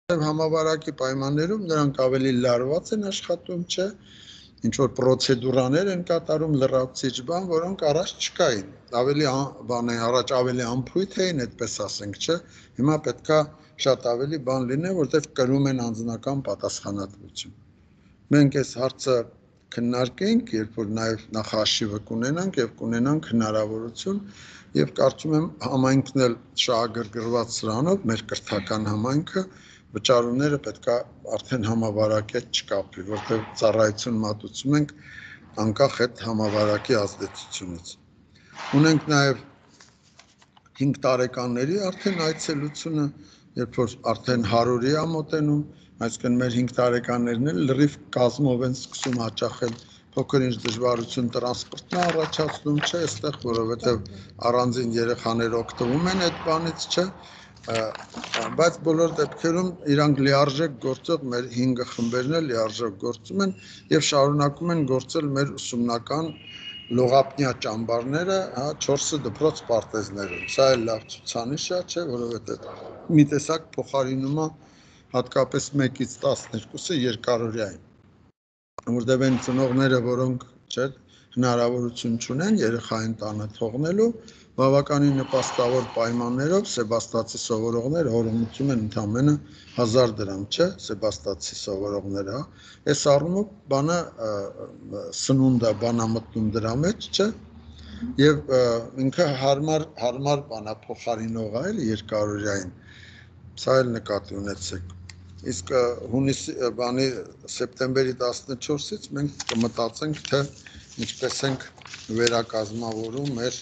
Համավարակի պայմաններում նրանք ավելի լարված են աշխատում, չէ, ինչ որ պրոցեդուրաներ են կատարում լրացուցիչ բան, որոնք առաջ չկային, ավելի առաջ ավելի անփույթ էին, այդպես ասենք, չէ, հիմա պետքա շատ ավելի բան լինի, որտեղ կրում են անձնական պատասխանատվություն։ Մենք այս հարցը քննարկենք, երբ որ նաև նախահաշիվը կունենանք եւ կունենանք հնարավորություն եւ կարծում եմ համայնքն էլ շահագրգռված սրանով, մեր կրթական համայնքը վճարումները պետքա արդեն համավարակետ չկապի, որտեղ ծառայություն մատուցում ենք անկախ այդ համավարակի ազդեցությունից։ Ունենք նաև 5 տարեկանների արդեն այցելությունը, երբ որ արդեն 100-ի է մոտենում, այսինքն մեր 5 տարեկաններն էլ լրիվ կազմով են սկսում հաճախել, փոքր ինչ դժվարություն տրանսպորտն է առաջացնում, չէ, այստեղ, որովհետև առանձին երեխաները օգտվում են այդ բանից, չէ, բայց բոլոր դեպքերում իրանք լիարժեք գործող մեր 5 խմբերն էլ լիարժեք գործում են եւ շարունակում են գործել մեր ուսումնական լողապնյա ճամբարները, 4 դպրոց պարտեզներում։ Սա էլ լավ ցուցանիշ է, չէ, որովհետեւ մի տեսակ փոխարինում է հատկապես 1-ից 12-ը երկարօրյա են։ Որտեղ են ծնողները, որոնք չէ, հնարավորություն չունեն երեխային տանը թողնելու, բավականին նպաստավոր պայմաններով Սեբաստացի սովորողները օրենություն են ընդամենը 1000 դրամ, չէ, Սեբաստացի սովորողները, այս առումով բանը սնունդը բանա մտնում դրա մեջ, չէ, եւ ինքը հարմար բանա փոխարինող է էլի երկարօրյային, սա էլ նկատի ունեցեք։ Իսկ հունիսի բանի սեպտեմբերի 14-ից մենք կմտածենք, թե ինչպես ենք վերակազմավորում մեր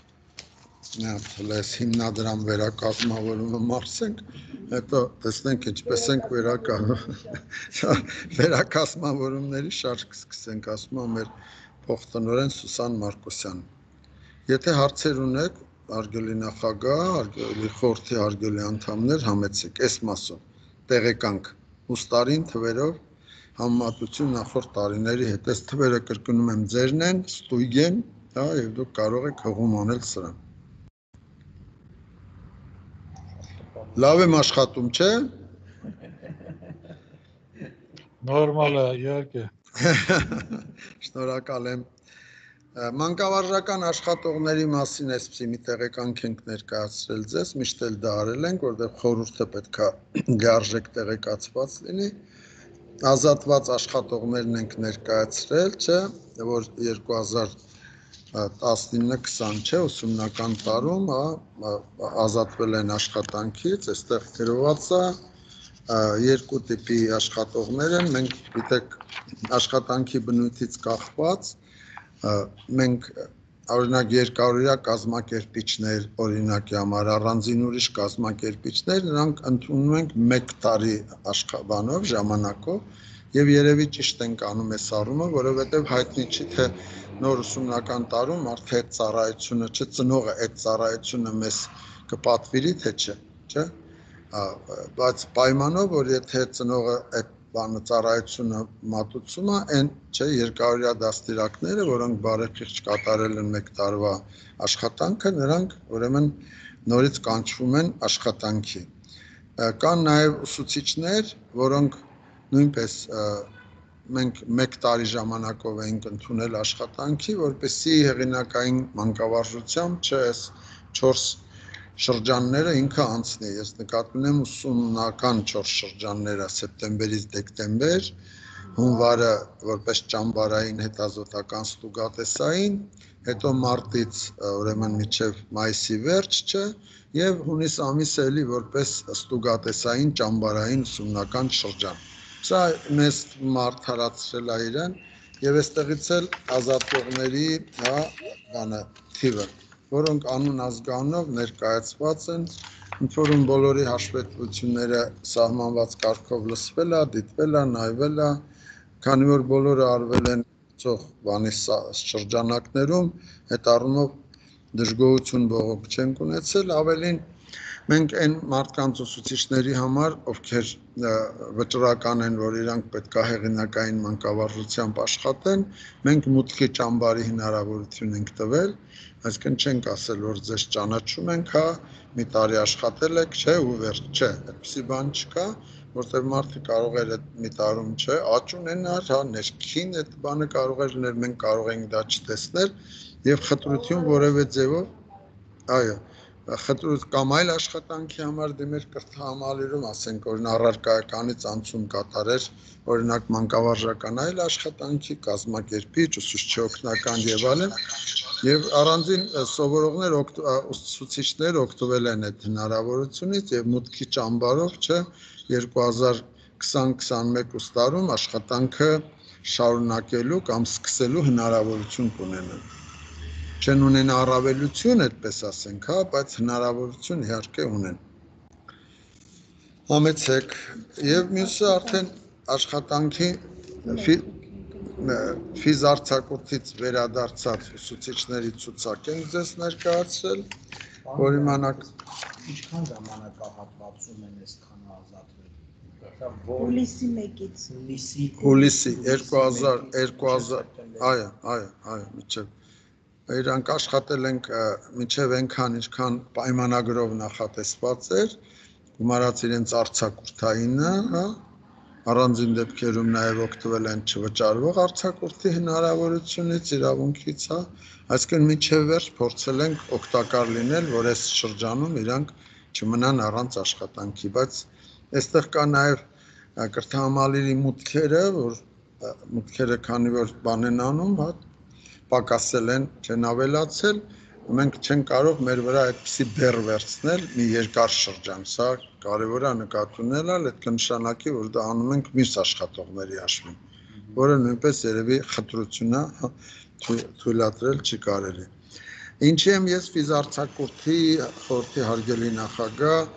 հիմնադրամ վերակազմավորումը մարսենք, հետո տեսնենք ինչպես ենք վերակազմավորումների շարք սկսենք, ասում է մեր փոխտնօրեն Սուսան Մարկոսյանը։ Եթե հարցեր ունեք, արգելի նախագահ, արգելի խորհրդի արգելի անդամներ, համեցեք այս մասով, տեղեկանք ուստարին թվերով համեմատություն նախորդ տարիների հետ, այս թվերը կրկնում եմ ձերն են, ստույգ են, եւ դուք կարող եք հղում անել սրան։ Լավ եմ աշխատում, չէ։ Նորմալ է, իհարկե։ Շնորհակալ եմ։ Մանկավարժական աշխատողների մասին այսպիսի մի տեղեկանք ենք ներկայացրել ձեզ, միշտ էլ դա արել ենք, որտեղ խորհուրդը պետքա լիարժեք տեղեկացված լինի։ Ազատված աշխատողներն ենք ներկայացրել, չէ, որ 2019-20 չէ, ուսումնական տարում ազատվել են աշխատանքից, այստեղ գրված է 2 տիպի աշխատողներ են, մենք գիտեք աշխատանքի բնույթից կախված, մենք օրինակ երկարօրյա կազմակերպիչներ, օրինակի համար առանձին ուրիշ կազմակերպիչներ, նրանք ընդունում ենք 1 տարի աշխատանով, ժամանակով եւ երևի ճիշտ ենք անում այս առումը, որովհետեւ հայտնի չի թե նոր ուսումնական տարում արդեն այդ ծառայությունը, չէ, ծնողը այդ ծառայությունը մեզ կպատվիրի թե չէ, բայց պայմանով, որ եթե ծնողը այդ բանը ծառայությունը մատուցում է, այն չէ երկարօրյա դաստիարակները, որոնք բարեփիղճ կատարել են 1 տարվա աշխատանքը, նրանք ուրեմն նորից կանչվում են աշխատանքի։ Կան նաև ուսուցիչներ, որոնք նույնպես մենք 1 տարի ժամանակով ենք ընդունել աշխատանքի, որպեսզի հեղինակային մանկավարժությամբ, չէ, այս 4 շրջանները ինքը անցնի։ Ես նկատի ունեմ ուսումնական 4 շրջանները սեպտեմբերից դեկտեմբեր, հունվարը որպես ճամբարային հետազոտական ստուգատեսային, հետո մարտից ուրեմն մինչև մայիսի վերջ, չէ, եւ հունիս ամիսը էլի որպես ստուգատեսային ճամբարային ուսումնական շրջան։ Սա մեզ մարդարացրել է իրեն եւ այստեղից էլ ազատողների բանը թիվը, որոնք անուն ազգանով ներկայացված են, ինչ որում բոլորի հաշվետվությունները սահմանված կարգով լսվել է, դիտվել է, նայվել է, քանի որ բոլորը արվել են բանի շրջանակներում, այդ առումով դժգոհություն բողոք չենք ունեցել, ավելին Մենք այն մարդկանց ուսուցիչների համար, ովքեր վճռական են, որ իրանք պետք է հեղինակային մանկավարժությամբ աշխատեն, մենք մուտքի ճամբարի հնարավորություն ենք տվել, այսինքն չենք ասել, որ ձեզ ճանաչում ենք, հա, մի տարի աշխատել եք, չէ, ու վերջ, չէ, այդպիսի բան չկա, որտեղ մարդը կարող էր այդ մի տարում, չէ, աճ ունենալ, հա, ներքին այդ բանը կարող էր լինել, մենք կարող ենք դա չտեսնել եւ խտրություն որևէ ձևով, այո, խտրություն կամ այլ աշխատանքի համար դիմեր կրթահամալիրում, ասենք, օրինակ առարկայականից անցում կատարեր, օրինակ մանկավարժական այլ աշխատանքի, կազմակերպիչ, ուսուցչի օգնական եւ այլն, եւ առանձին սովորողներ, ուսուցիչներ օգտվել են այդ հնարավորությունից եւ մուտքի ճամբարով, չէ, 2020-21 տարում աշխատանքը շարունակելու կամ սկսելու հնարավորություն կունենան։ Չեն ունենա առավելություն, այդպես ասենք, հա, բայց հնարավորություն իհարկե ունեն։ Համեցեք, եւ մյուսը արդեն աշխատանքի ֆիզարցակուրտից վերադարձած ուսուցիչների ցուցակ ենք ձեզ ներկայացրել, որ իմանաք ինչքան ժամանակահատվածում են այսքան ազատվել։ Հուլիսի 1-ից հուլիսի 2000, այո, միջև իրանք աշխատել ենք մինչև այնքան, ինչքան պայմանագրով նախատեսված էր, գումարած իրենց արձակուրդայինը, հա, առանձին դեպքերում նաև օգտվել են չվճարվող արձակուրդի հնարավորությունից, իրավունքից, հա, այսինքն մինչև վերջ փորձել ենք օգտակար լինել, որ այս շրջանում իրանք չմնան առանց աշխատանքի, բայց այստեղ կա նաև կրթահամալիրի մուտքերը, որ մուտքերը քանի որ բան են անում, հա, պակասել են, չեն ավելացել, մենք չենք կարող մեր վրա այդպիսի բեռ վերցնել մի երկար շրջան, սա կարևոր է նկատի ունենալ, այդ կնշանակի, որ դա անում ենք մյուս աշխատողների հաշվին, որը նույնպես երևի խտրություն է, թույլատրել չի կարելի։ Ինչի եմ ես ֆիզարցակուրդի խորհրդի հարգելի նախագահ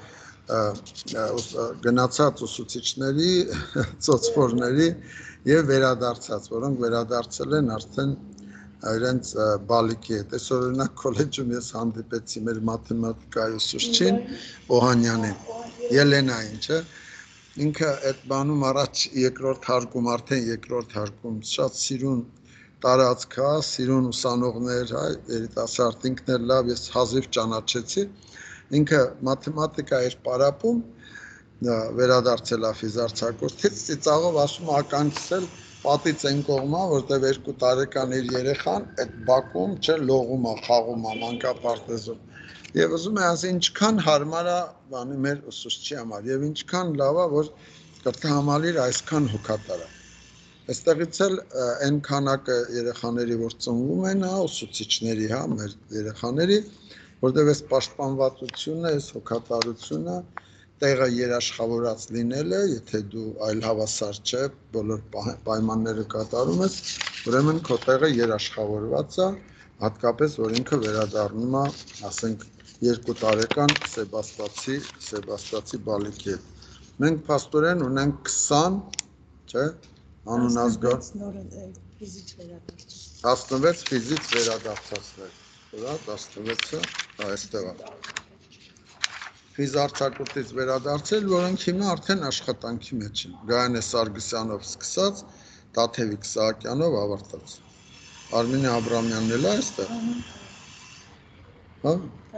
գնացած ուսուցիչների, ծոցվորների եւ վերադարձած, որոնք վերադարձել են արդեն իրենց բալիկի հետ։ Այս օրինակ քոլեջում ես հանդիպեցի մեր մաթեմատիկայի ուսուցչին Օհանյանին, Ելենային, չէ։ Ինքը այդ բանում առաջ երկրորդ հարկում, արդեն երկրորդ հարկում շատ սիրուն տարածք է, սիրուն ուսանողներ, հա, երիտասարդ ինքն էլ լավ, ես հազիվ ճանաչեցի։ Ինքը մաթեմատիկա էր պարապում, վերադարձել է ֆիզարցակուրդից, ծիծաղով ասում ականջսել պատից այն կողմա, որտեղ 2 տարեկան իր երեխան այդ բակում չէ լողում է, խաղում է մանկապարտեզում։ Եվ ուզում է ասել ինչքան հարմար է բանի մեր ուսուցչի համար եւ ինչքան լավ է, որ կրթահամալիրը այսքան հոգատար է։ Այստեղից էլ այն քանակը երեխաների, որ ծնվում են, հա, ուսուցիչների, հա, մեր երեխաների, որտեղ այս պաշտպանվածությունը, այս հոգատարությունը տեղը երաշխավորած լինելը, եթե դու այլ հավասար չէ, բոլոր պայմանները կատարում ես, ուրեմն քո տեղը երաշխավորված է, հատկապես որ ինքը վերադառնում է, ասենք 2 տարեկան Սեբաստացի բալիկի հետ։ Մենք փաստորեն ունենք 20, չէ, անուն ազգան 16 ֆիզից վերադարձածներ, հա, 16-ը այստեղ է։ Ֆիզարցակուրդից վերադարձել, որոնք հիմա արդեն աշխատանքի մեջ են։ Գայանե Սարգսյանով սկսած, Տաթևիկ Սահակյանով ավարտած։ Արմինե Աբրամյանն էլ է այստեղ։ Հա։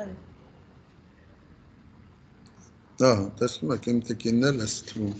Դա, տեսնում եք, իմ տիկինն էլ էս թվում։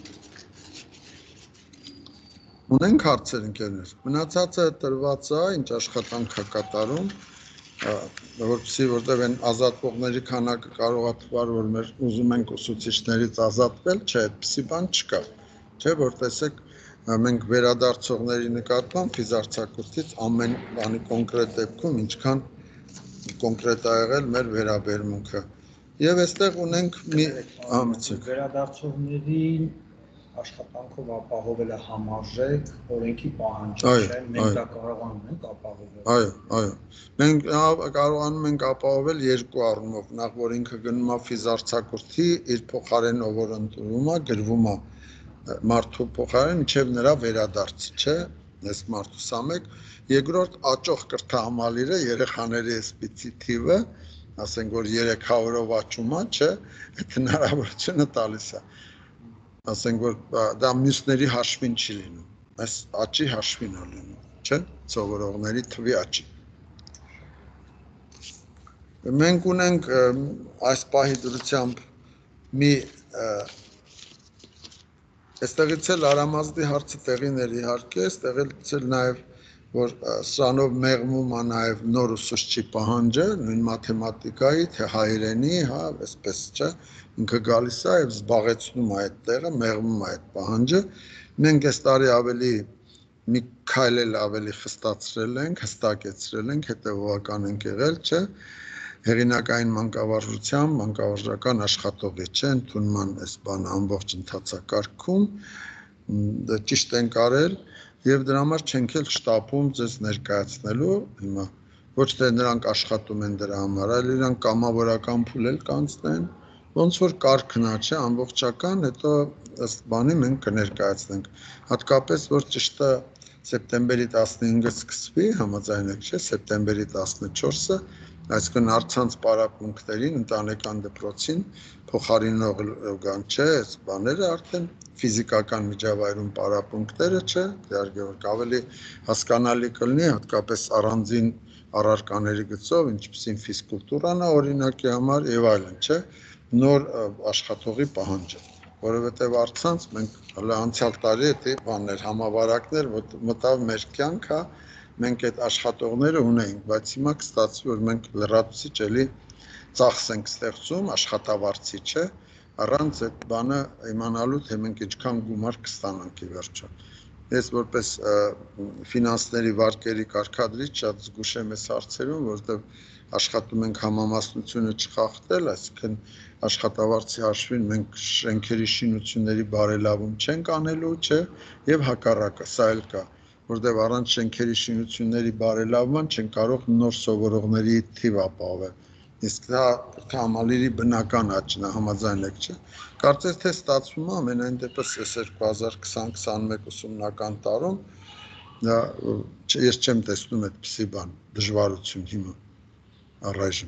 Ունենք հարցեր ընկերներ։ Մնացածը տրված է, ինչ աշխատանք է կատարում, որպեսզի որտեղ են ազատվողների քանակը կարող է թվալ, որ մեր ուզում ենք ուսուցիչներից ազատվել, չէ, այդպիսի բան չկա, չէ, որ տեսեք մենք վերադարձողների նկատմամբ ֆիզարցակուրդից ամեն բանի կոնկրետ դեպքում ինչքան կոնկրետ ա եղել մեր վերաբերմունքը։ Եվ այստեղ ունենք մի վերադարձողներին աշխատանքով ապահովելը համարժեք օրենքի պահանջը չէ, մենք դա կարողանում ենք ապահովել։ Այո, մենք կարողանում ենք ապահովել երկու առումով, նախ որ ինքը գնում է ֆիզարցակուրդի, իր փոխարենով որ ընտրվում է, գրվում է մարդու փոխարեն մինչև նրա վերադարձը, չէ, այս մարդու սա մեկ, երկրորդ աճող կրթահամալիրը երեխաների այսպիսի թիվը, ասենք որ 300-ով աճում է, չէ, այդ հնարավորությունը տալիս է։ Ասենք որ դա մյուսների հաշվին չի լինում, այս աճի հաշվին է լինում, չէ, սովորողների թվի աճի։ Մենք ունենք այս պահի դրությամբ մի այստեղից էլ Արամազդի հարցը տեղին էր իհարկե, այստեղից էլ նաև որ սրանով մեղմում է նաև նոր ուսուցչի պահանջը, նույն մաթեմատիկայի, թե հայերենի, հա, այսպես չէ, ինքը գալիս է եւ զբաղեցնում է այդ տեղը, մեղմում է այդ պահանջը։ Մենք այս տարի ավելի մի քայլ էլ ավելի խստացրել ենք, հստակեցրել ենք, հետևողական ենք եղել, չէ։ Հեղինակային մանկավարժության, մանկավարժական աշխատողի, չէ, ընդունման այս բանը ամբողջ ընթացակարգում ճիշտ ենք արել եւ դրա համար չենք էլ շտապում ձեզ ներկայացնելու հիմա ոչ թե նրանք աշխատում են դրա համար, այլ իրանք կամավորական փուլ էլ կանցնեն, ոնց որ կարգն է, չէ, ամբողջական, հետո ըստ բանի մենք կներկայացնենք։ Հատկապես որ ճիշտը սեպտեմբերի 15-ը սկսվի, համաձայն եք, չէ, սեպտեմբերի 14-ը, այսինքն առցանց պարապմունքներին, ընտանեկան դպրոցին փոխարինող գան, չէ, այս բաները արդեն ֆիզիկական միջավայրում պարապմունքները, չէ, Գեորգ, ավելի հասկանալի կլինի, հատկապես առանձին առարկաների գծով, ինչպիսին ֆիզկուլտուրան է օրինակի համար եւ այլն, չէ, նոր աշխատողի պահանջը, որովհետեւ առցանց մենք հələ անցյալ տարի այդ բաներ համավարակներ մտավ մեր կյանք, հա, մենք այդ աշխատողները ունեինք, բայց հիմա կստացվի որ մենք լրացուցիչ էլի ծախս ենք ստեղծում աշխատավարձի, չէ, առանց այդ բանը իմանալու թե մենք ինչքան գումար կստանանք ի վերջո։ Ես որպես ֆինանսների վարկերի կարգադրիչ շատ զգուշ եմ այս հարցերում, որովհետև աշխատում ենք համամասնությունը չխախտել, այսինքն աշխատավարձի հաշվին մենք շենքերի շինությունների բարելավում չենք անելու, չէ, եւ հակառակը, սա էլ կա, որովհետև առանց շենքերի շինությունների բարելավման չեն կարող նոր սովորողների թիվ ապահովել։ Իսկ դա համալիրի բնական աճն է, համաձայն եք, չէ։ Կարծես թե ստացվում է ամենայն դեպս 2020-21 ուսումնական տարում դա ես չեմ տեսնում այդպիսի բան, դժվարություն հիմա առայժմ։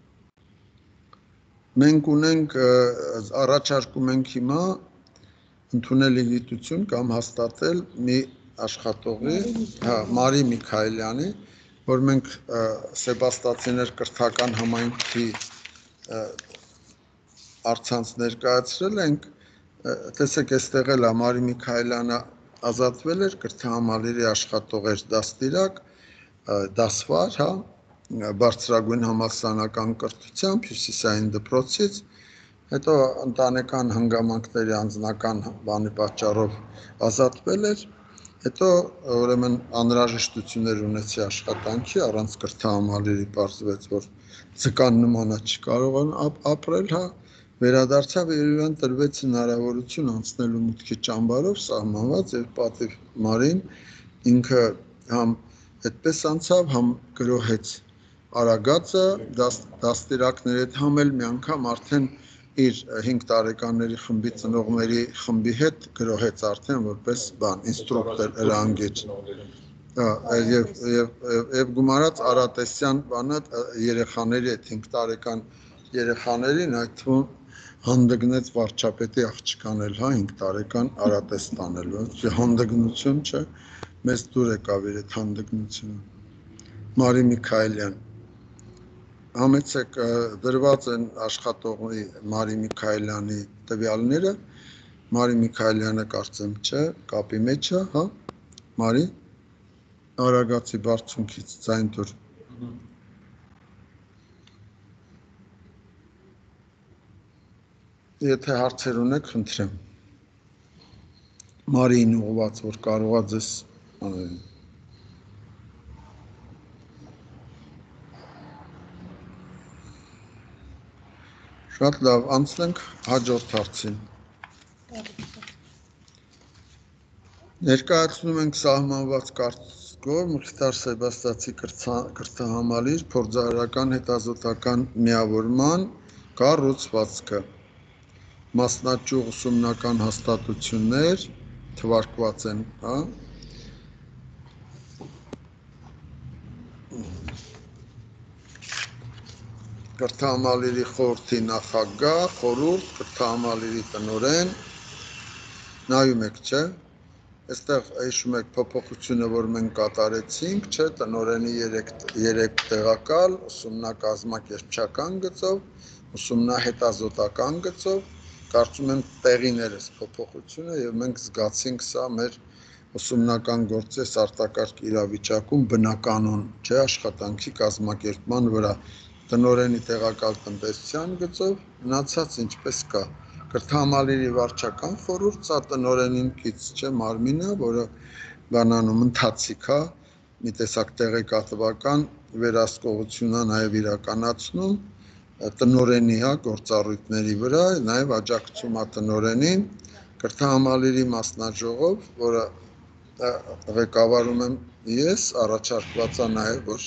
Մենք ունենք առաջարկում ենք հիմա ընդունել գիտություն կամ հաստատել մի աշխատողի, հա, Մարի Միքայելյանի, որ մենք Սեբաստացիներ կրթական համայնքի առցանց ներկայացրել ենք, տեսեք այստեղ էլ Մարի Միքայելյանը ազատվել էր կրթահամալիրի աշխատող էր դաստիարակ, դասվար, հա, բարձրագույն համալսարանական կրթությամբ հյուսիսային դպրոցից, հետո ընտանեկան հանգամանքների անձնական բանի պատճառով ազատվել էր, հետո ուրեմն անհրաժեշտություններ ունեցի աշխատանքի, առանց կրթահամալիրի պարզվեց, որ ձկան նմանա չի կարող ապրել, հա, վերադարձավ եւ իրեն տրվեց հնարավորություն անցնելու մուտքի ճամբարով սահմանված եւ պատիվ Մարին ինքը համ այդպես անցավ, համ գրոհեց Արագածը դաստիարակների հետ համ էլ մի անգամ արդեն իր 5 տարեկանների խմբի ծնողների խմբի հետ գրոհեց արդեն որպես բան ինստրուկտոր հրանգիչ եւ գումարած Արատեսյան բանը երեխաների այդ 5 տարեկան երեխաներին այդ թվում հանդգնեց վարչապետի աղջկան էլ, հա, 5 տարեկան Արատես տանելու, հանդգնություն չէ, մեզ դուր եկավ իր այդ հանդգնությունը։ Մարի Միքայելյան Համեցեք դրված են աշխատողի Մարի Միքայելյանի տվյալները, Մարի Միքայելյանը կարծեմ չէ, կապի մեջ է, հա, Մարի, Արագածի բարձունքից ձայն տուր։ Եթե հարցեր ունեք, խնդրեմ։ Մարիին ուղղված, որ կարողա ձեզ անել։ Շատ լավ, անցնենք հաջորդ հարցին։ Ներկայացնում ենք սահմանված կարգով Մխիթար Սեբաստացի կրթահամալիր փորձարարական հետազոտական միավորման կառուցվածքը։ Մասնաճյուղ ուսումնական հաստատություններ թվարկված են, հա։ կրթահամալիրի խորհրդի նախագահ, խորհուրդ, կրթահամալիրի տնօրեն, նայում եք, չէ՞։ Այստեղ հիշում եք փոփոխությունը, որ մենք կատարեցինք, չէ՞, տնօրենի 3 տեղակալ, ուսումնակազմակերպչական գծով, ուսումնահետազոտական գծով, կարծում եմ տեղիներ է փոփոխությունը եւ մենք զգացինք սա մեր ուսումնական գործես արտակարգ իրավիճակում բնականon, չէ, աշխատանքի կազմակերպման վրա տնօրենի տեղակալ տնտեսության գծով, մնացած ինչպես կա կրթահամալիրի վարչական խորհուրդ, սա տնօրենին կից չէ մարմինը, որը բանանում ընթացիկ է, մի տեսակ տեղեկատվական վերահսկողություն է նաև իրականացնում տնօրենի գործառույթների վրա, նաև աջակցում է տնօրենին, կրթահամալիրի մասնաժողով, որը ղեկավարում եմ ես, առաջարկված է նաև, որ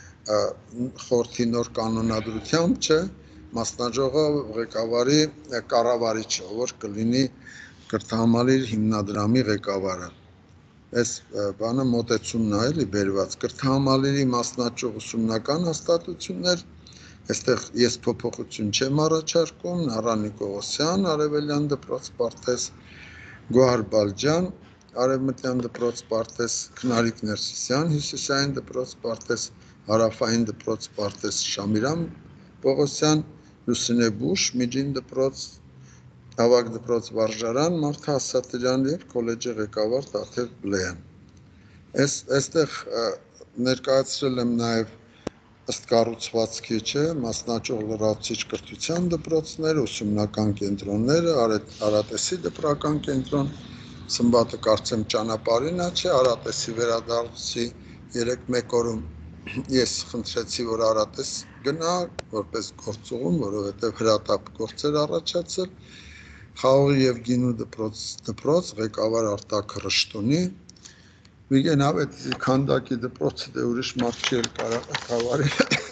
խորհրդի նոր կանոնադրությամբ, չէ, մասնաժողով ղեկավարի կառավարիչը, որ կլինի կրթահամալիր հիմնադրամի ղեկավարը։ Այս բանը մոտեցումն է էլի բերված կրթահամալիրի մասնաճյուղ ուսումնական հաստատություններ, այստեղ ես փոփոխություն չեմ առաջարկում, Նառա Նիկողոսյան, Արևելյան դպրոց Պարթես, Գոհար Բալջան, Արևմտյան դպրոց Պարթես, Քնարիկ Ներսիսյան, Հյուսիսային դպրոց Պարթես, Հարավային դպրոց Պարթես, Շամիրամ Պողոսյան, Լուսինե Բուշ, Միջին դպրոց, Ավագ դպրոց Վարժարան, Մարթա Ասատրյան եւ քոլեջի ղեկավար Տաթև Բլեյան։ Այստեղ ներկայացրել եմ նաեւ ըստ կառուցվածքի, չէ, մասնաճյուղ լրացուցիչ կրթության դպրոցները, ուսումնական կենտրոնները, Արատեսի դպրական կենտրոն, Սմբատը կարծեմ ճանապարհին է, չէ, Արատեսի վերադարձի 3-1 օրում ես խնդրեցի, որ Արատես գնա, որպես գործուղում, որովհետև հրատապ գործեր առաջացել, Խաղողի եւ Գինու դպրոց, ղեկավար Արտակ Ռշտունի, Վիգենավ այդ քանդակի դպրոցը դե ուրիշ մարդ չի էլ ղեկավարի,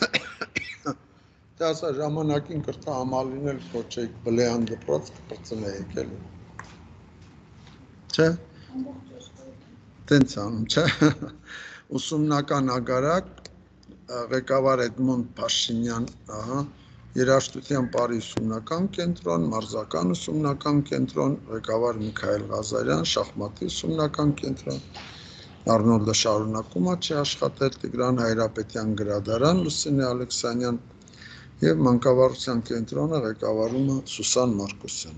դա ասա ժամանակին կրթահամալիրն էլ կոչեիք Բլեյան դպրոց, կպրծնեիք էլի, չէ, տենց անում, չէ, ուսումնական ագարակ, ղեկավար Էդմոնդ Փաշինյան, ահա, երաժշտության բարի ուսումնական կենտրոն, մարզական ուսումնական կենտրոն, ղեկավար Միքայել Ղազարյան, շախմատի ուսումնական կենտրոն, Արնոլդը շարունակում է չի աշխատել, Տիգրան Հայրապետյան գրադարան, Լուսինե Ալեքսանյան եւ մանկավարության կենտրոնը ղեկավարում է Սուսան Մարկոսյան։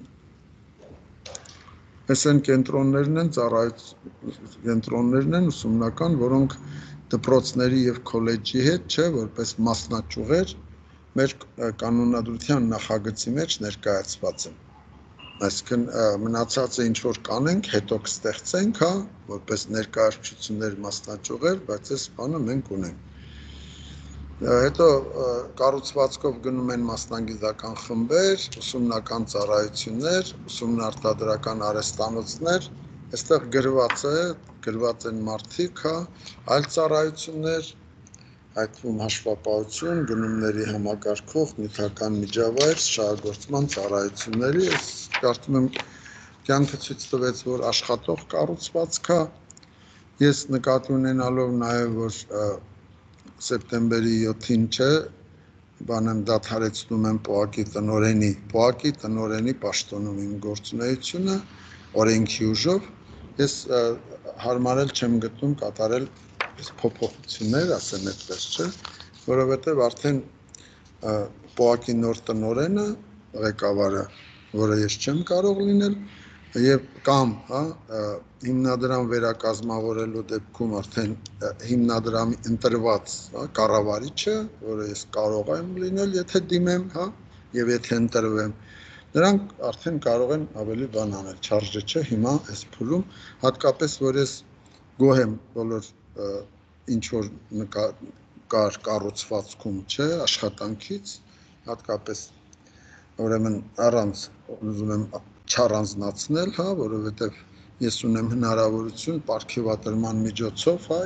Այս են կենտրոններն են, կենտրոններն են ուսումնական, որոնք դպրոցների եւ քոլեջի հետ, չէ, որպես մասնաճյուղեր մեր կանոնադրության նախագծի մեջ ներկայացված են։ Այսինքն մնացածը ինչ որ կանենք, հետո կստեղծենք, հա, որպես ներկայացություններ մասնաճյուղեր, բայց այս բանը մենք ունենք։ Հետո կառուցվածքով գնում են մասնագիտական խմբեր, ուսումնական ծառայություններ, ուսումնարտադրական արհեստանոցներ, այստեղ գրված են մարդիկ, հա, այլ ծառայություններ, այդվում հաշվապահություն, գնումների համակարգող, նյութական միջավայր, շահագործման ծառայությունների, ես կարծում եմ կյանքը ցույց տվեց, որ աշխատող կառուցվածք է, ես նկատի ունենալով նաև, որ սեպտեմբերի 7-ին չէ, բան եմ դադարեցնում եմ ՊՕԱԿ-ի տնօրենի պաշտոնում իմ գործունեությունը, օրենքի ուժով, ես հարմարել չեմ գտնում կատարել փոփոխություններ, ասեմ այդպես, չէ, որովհետև արդեն ՊՕԱԿ-ի նոր տնօրենը, ղեկավարը, որը ես չեմ կարող լինել, եւ կամ, հա, հիմնադրամ վերակազմավորելու դեպքում արդեն հիմնադրամի ընտրված, հա, կառավարիչը, որը ես կարող եմ լինել, եթե դիմեմ, հա, եւ եթե ընտրվեմ, նրանք արդեն կարող են ավելի բան անել, չարժե չէ հիմա այս փուլում, հատկապես որ ես գոհ եմ բոլոր ինչ որ կար կառուցվածքում, չէ, աշխատանքից, հատկապես ուրեմն առանց ուզում եմ չառանձնացնել, հա, որովհետև ես ունեմ հնարավորություն պարգևատրման միջոցով, հա,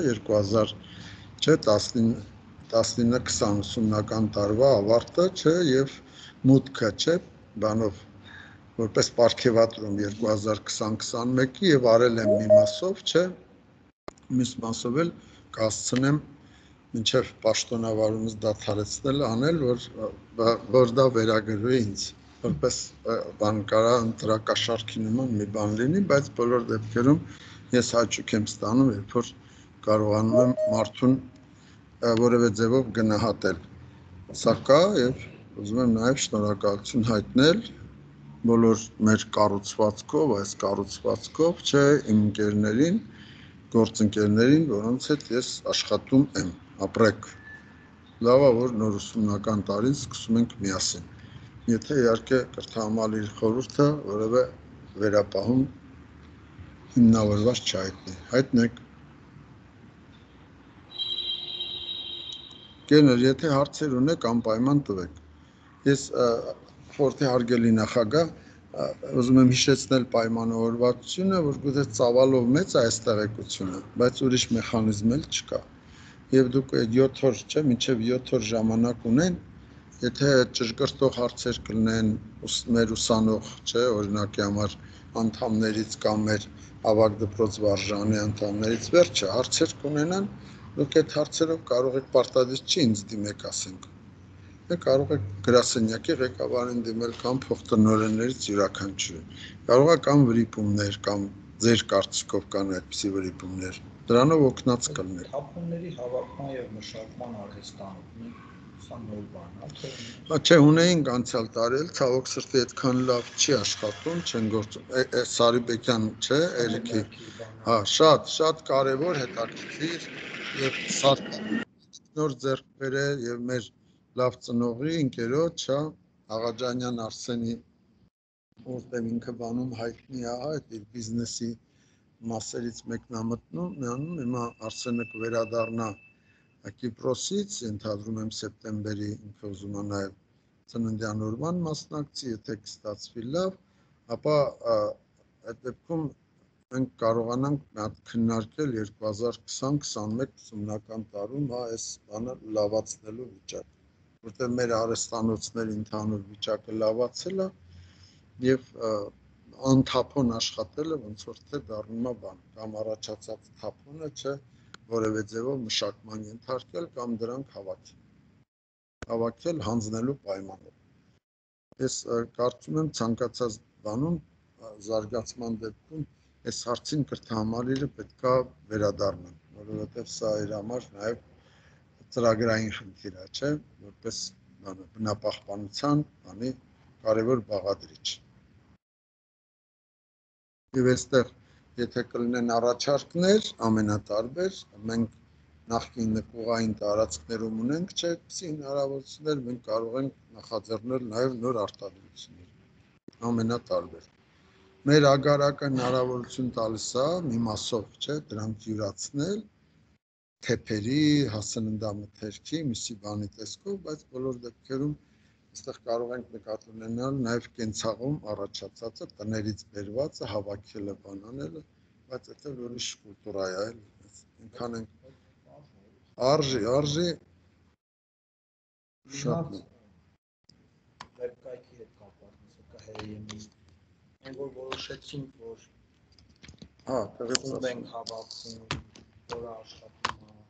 2019-20 ուսումնական տարվա ավարտը, չէ, եւ մուտքը, չէ, բանով որպես պարգևատրում 2020-21-ի եւ արել եմ մի մասով, չէ, մյուս մասով էլ կհասցնեմ մինչև պաշտոնավարումս դադարեցնել անել, որ դա վերագրվի ինձ, որպես բան կարա ընտրակաշարքի նման մի բան լինի, բայց բոլոր դեպքերում ես հաճույք եմ ստանում, երբ որ կարողանում եմ մարդուն որևէ ձևով գնահատել։ Սա կա եւ ուզում եմ նաեւ շնորհակալություն հայտնել բոլոր մեր կառուցվածքով, այս կառուցվածքով, չէ, իմ ընկերներին, գործընկերներին, որոնց հետ ես աշխատում եմ, ապրեք։ Լավ է, որ նոր ուսումնական տարին սկսում ենք միասին։ Եթե իհարկե կրթահամալիրի խորհուրդը որևէ վերապահում հիմնավորված չհայտնի։ Հայտնեք։ Գեներ, եթե հարցեր ունեք, անպայման տվեք։ Ես խորհրդի հարգելի նախագահ ուզում եմ հիշեցնել պայմանավորվածությունը, որ գուցե ծավալով մեծ է այս տեղեկությունը, բայց ուրիշ մեխանիզմ էլ չկա։ Եվ դուք այդ 7 օր, չէ, մինչև 7 օր ժամանակ ունեն, եթե ճշգրտող հարցեր կլինեն մեր ուսանող, չէ, օրինակի համար անդամներից կամ մեր ավագ դպրոց վարժանի անդամներից վերջը հարցեր կունենան, դուք այդ հարցերով կարող եք պարտադիր չի ինձ դիմեք, ասենք։ Կարող եք գրասենյակի ղեկավարին դիմել կամ փոխտնօրեններից յուրաքանչյուրին։ Կարող է կամ վրիպումներ կամ ձեր կարծիքով կան այդպիսի վրիպումներ։ Դրանով օգնած կլինեք։ Թափոնների հավաքման եւ մշակման արհեստանոցն սա նոր բան է, թե։ Չէ, ունեինք անցյալ տարի, ցավոք սրտի այդքան լավ չի աշխատում, չեն գործում։ Սարիբեկյան, չէ, Էրիկի։ Հա, շատ կարևոր, հետաքրքիր եւ նոր ձեռք բերել եւ մեր լավ ծնողի ընկերոջ, հա, Աղաջանյան Արսենի, որտեղ ինքը բանում հայտնի է, այդ իր բիզնեսի մասերից մեկն է մտնում, հիմա Արսենը կվերադառնա Կիպրոսից, ենթադրում եմ սեպտեմբերի, ինքը ուզում է նաև ծննդյան օրվան մասնակցի, եթե կստացվի լավ, ապա այդ դեպքում մենք կարողանանք մի հատ քննարկել 2020-21 ուսումնական տարում այս բանը լավացնելու վիճակ, որտեղ մեր արհեստանոցների ընդհանուր վիճակը լավացել է եւ անթափոն աշխատելը ոնց որ թե դառնում է բան, կամ առաջացած թափոնը չէ որևէ ձևով մշակման ենթարկել կամ դրանք հավաքել հանձնելու պայմանով։ Ես կարծում եմ ցանկացած բանում զարգացման դեպքում այս հարցին կրթահամալիրը պետք է վերադառնան, որովհետև սա իր համար նաև ծրագրային խնդիր է, չէ, որպես բնապահպանության բանի կարևոր բաղադրիչ։ Եվ այստեղ, եթե կլինեն առաջարկներ, ամենատարբեր, մենք նախկին նկուղային տարածքներում ունենք, չէ, այդպիսի հնարավորություններ մենք կարող ենք նախաձեռնել նաև նոր արտադրություններ, ամենատարբեր։ Մեր ագարակը հնարավորություն տալիս է մի մասով, չէ, դրանք յուրացնել, թեփերի, հասցննդամթերքի, միսի բանի տեսքով, բայց բոլոր դեպքերում այստեղ կարող ենք նկատի ունենալ նաև կենցաղում առաջացածը, տներից բերվածը, հավաքելը, բանանելը, բայց դա ուրիշ կուլտուրա է, այնքան ենք արժի շատ Վերկայքի հետ կապված, կա հերիեմից, որ որոշեցինք, որ խումբ ենք հավաքում, որը աշխատում է։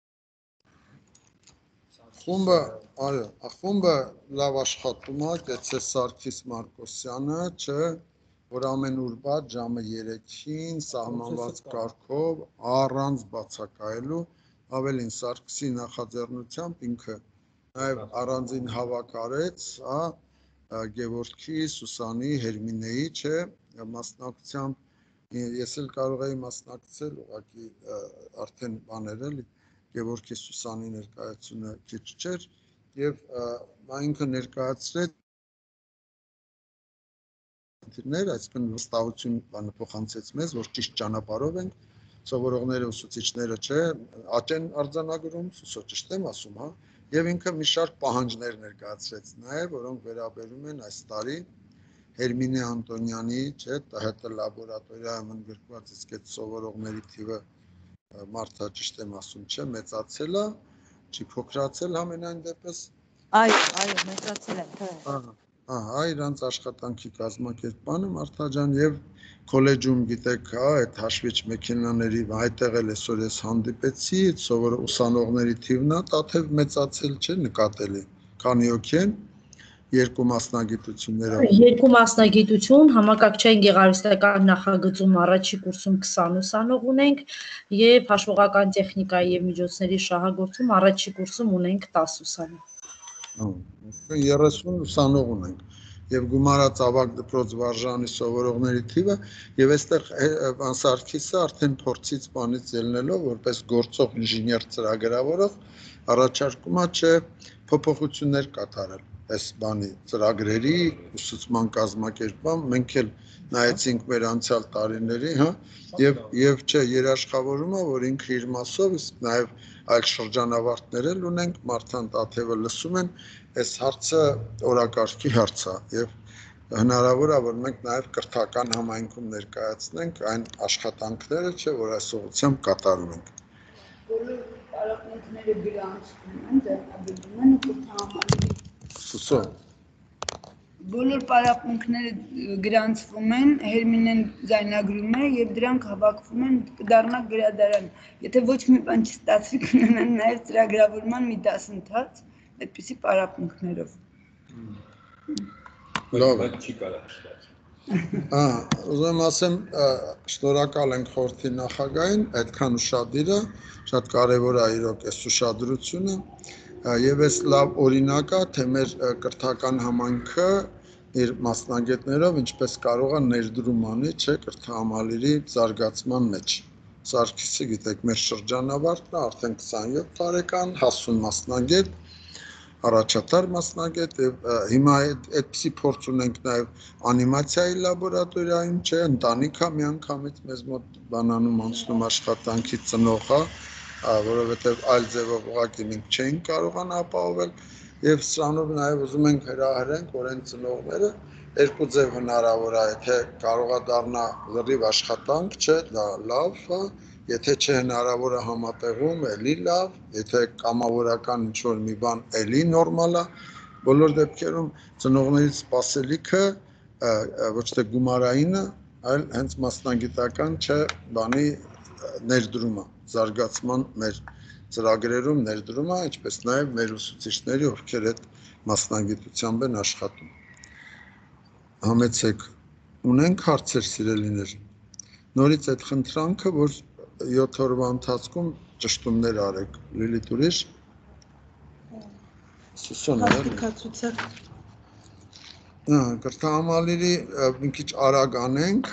Խումբը լավ աշխատում է, Կեցե Սարգիս Մարկոսյանը, չէ, որ ամեն ուրբաթ ժամը 3-ին սահմանված կարգով առանց բացակայելու, ավելին Սարգսի նախաձեռնությամբ ինքը նաև առանձին հավաք արեց, Գևորգի, Սուսանի, Հերմինեի, չէ, մասնակցությամբ ես էլ կարող էի մասնակցել, ուղղակի արդեն բաներ էլի Գևորգի Սուսանի ներկայացումը քիչ չէր եւ ինքը ներկայացրեց այսինքն վստահություն բանը փոխանցեց մեզ, որ ճիշտ ճանապարհով ենք, սովորողները, ուսուցիչները, չէ, աճ են արձանագրում, սուսո ճիշտ եմ ասում, հա, եւ ինքը մի շարք պահանջներ ներկայացրեց նաեւ, որոնք վերաբերում են այս տարի Հերմինե Անտոնյանի, չէ, ՏՀՏ լաբորատորիայում ընդգրկված իսկ այդ սովորողների թիվը մարդը ճիշտ եմ ասում, չէ, մեծացել է, չի փոքրացել համենայն դեպս։ Այո, մեծացել է, թե։ իրանց աշխատանքի կազմակերպանը Մարթաջան եւ քոլեջում գիտեք, այդ հաշվիչ մեքենաների այդտեղ էլ այսօր ես հանդիպեցի, այդ սովոր ուսանողների թիվն է, տաթև մեծացել չէ նկատելի։ Քանի հոգի են երկու մասնագիտություններով։ Երկու մասնագիտություն, համակարգչային գեղարվեստական նախագծում առաջի կուրսում 20 ուսանող ունենք եւ հաշվողական տեխնիկայի եւ միջոցների շահագործում առաջի կուրսում ունենք 10 ուսանող։ 30 ուսանող ունենք եւ գումարած ավագ դպրոց վարժանի սովորողների թիվը եւ այստեղ Սարգիսը արդեն փորձից բանից ելնելով որպես գործող ինժեներ ծրագրավորող առաջարկում է չէ փոփոխություններ կատարել այս բանի ծրագրերի ուսուցման կազմակերպման մենք էլ նայեցինք մեր անցյալ տարիների, եւ չէ երաշխավորում է որ ինքը իր մասով իսկ նաեւ այլ շրջանավարտներ էլ ունենք Մարթան Տաթևը լսում են այս հարցը օրակարգի հարց է եւ հնարավոր է որ մենք նաեւ կրթական համայնքում ներկայացնենք այն աշխատանքները չէ որ այս ուղղությամբ կատարում ենք բոլոր պարապմունքները գրանցվում են ձեռնարկվում են ու կրթահամալիրի Սուսո բոլոր պարապմունքները գրանցվում են Հերմինեն ձայնագրում է եւ դրանք հավաքվում են կդառնա գրադարան եթե ոչ մի բան չստացվի կունենան նաեւ ծրագրավորման մի դասընթաց այդպիսի պարապմունքներով լավ չի կարող ուզում եմ ասեմ շնորհակալ ենք խորհրդի նախագահին այդքան ուշադիր է շատ կարեւոր է իրոք այս ուշադրությունը եւ այս լավ օրինակ է թե մեր կրթական համայնքը իր մասնագետներով ինչպես կարող է ներդրում անի չէ կրթահամալիրի զարգացման մեջ Սարգիսը գիտեք մեր շրջանավարտն է արդեն 27 տարեկան հասուն մասնագետ առաջատար մասնագետ եւ հիմա այդպիսի փորձ ունենք նաեւ անիմացիայի լաբորատորիայում չէ ընտանիքա միանգամից մեզ մոտ բանանում անցնում աշխատանքի ծնողա որովհետեւ այլ ձևով ուղղակի մենք չենք կարողանա ապահովել եւ սրանով նաեւ ուզում ենք հրահրենք որ այն ծնողները երկու ձև հնարավոր է եթե կարողա դառնա լրիվ աշխատանք չէ դա լավ է եթե չէ հնարավոր է համատեղում էլի լավ եթե կամավորական ինչ որ մի բան էլի նորմալ է բոլոր դեպքերում ծնողներից սպասելիքը ոչ թե գումարայինը այլ հենց մասնագիտական չէ բանի ներդրումը զարգացման մեր ծրագրերում ներդրումը ինչպես նաև մեր ուսուցիչների ովքեր այդ մասնագիտությամբ են աշխատում համեցեք ունենք հարցեր սիրելիներ նորից այդ խնդրանքը որ 7 օրվա ընթացքում ճշտումներ արեք Լիլիթ ուրիշ Հաստիկացուցակ կրթահամալիրի մի քիչ արագ անենք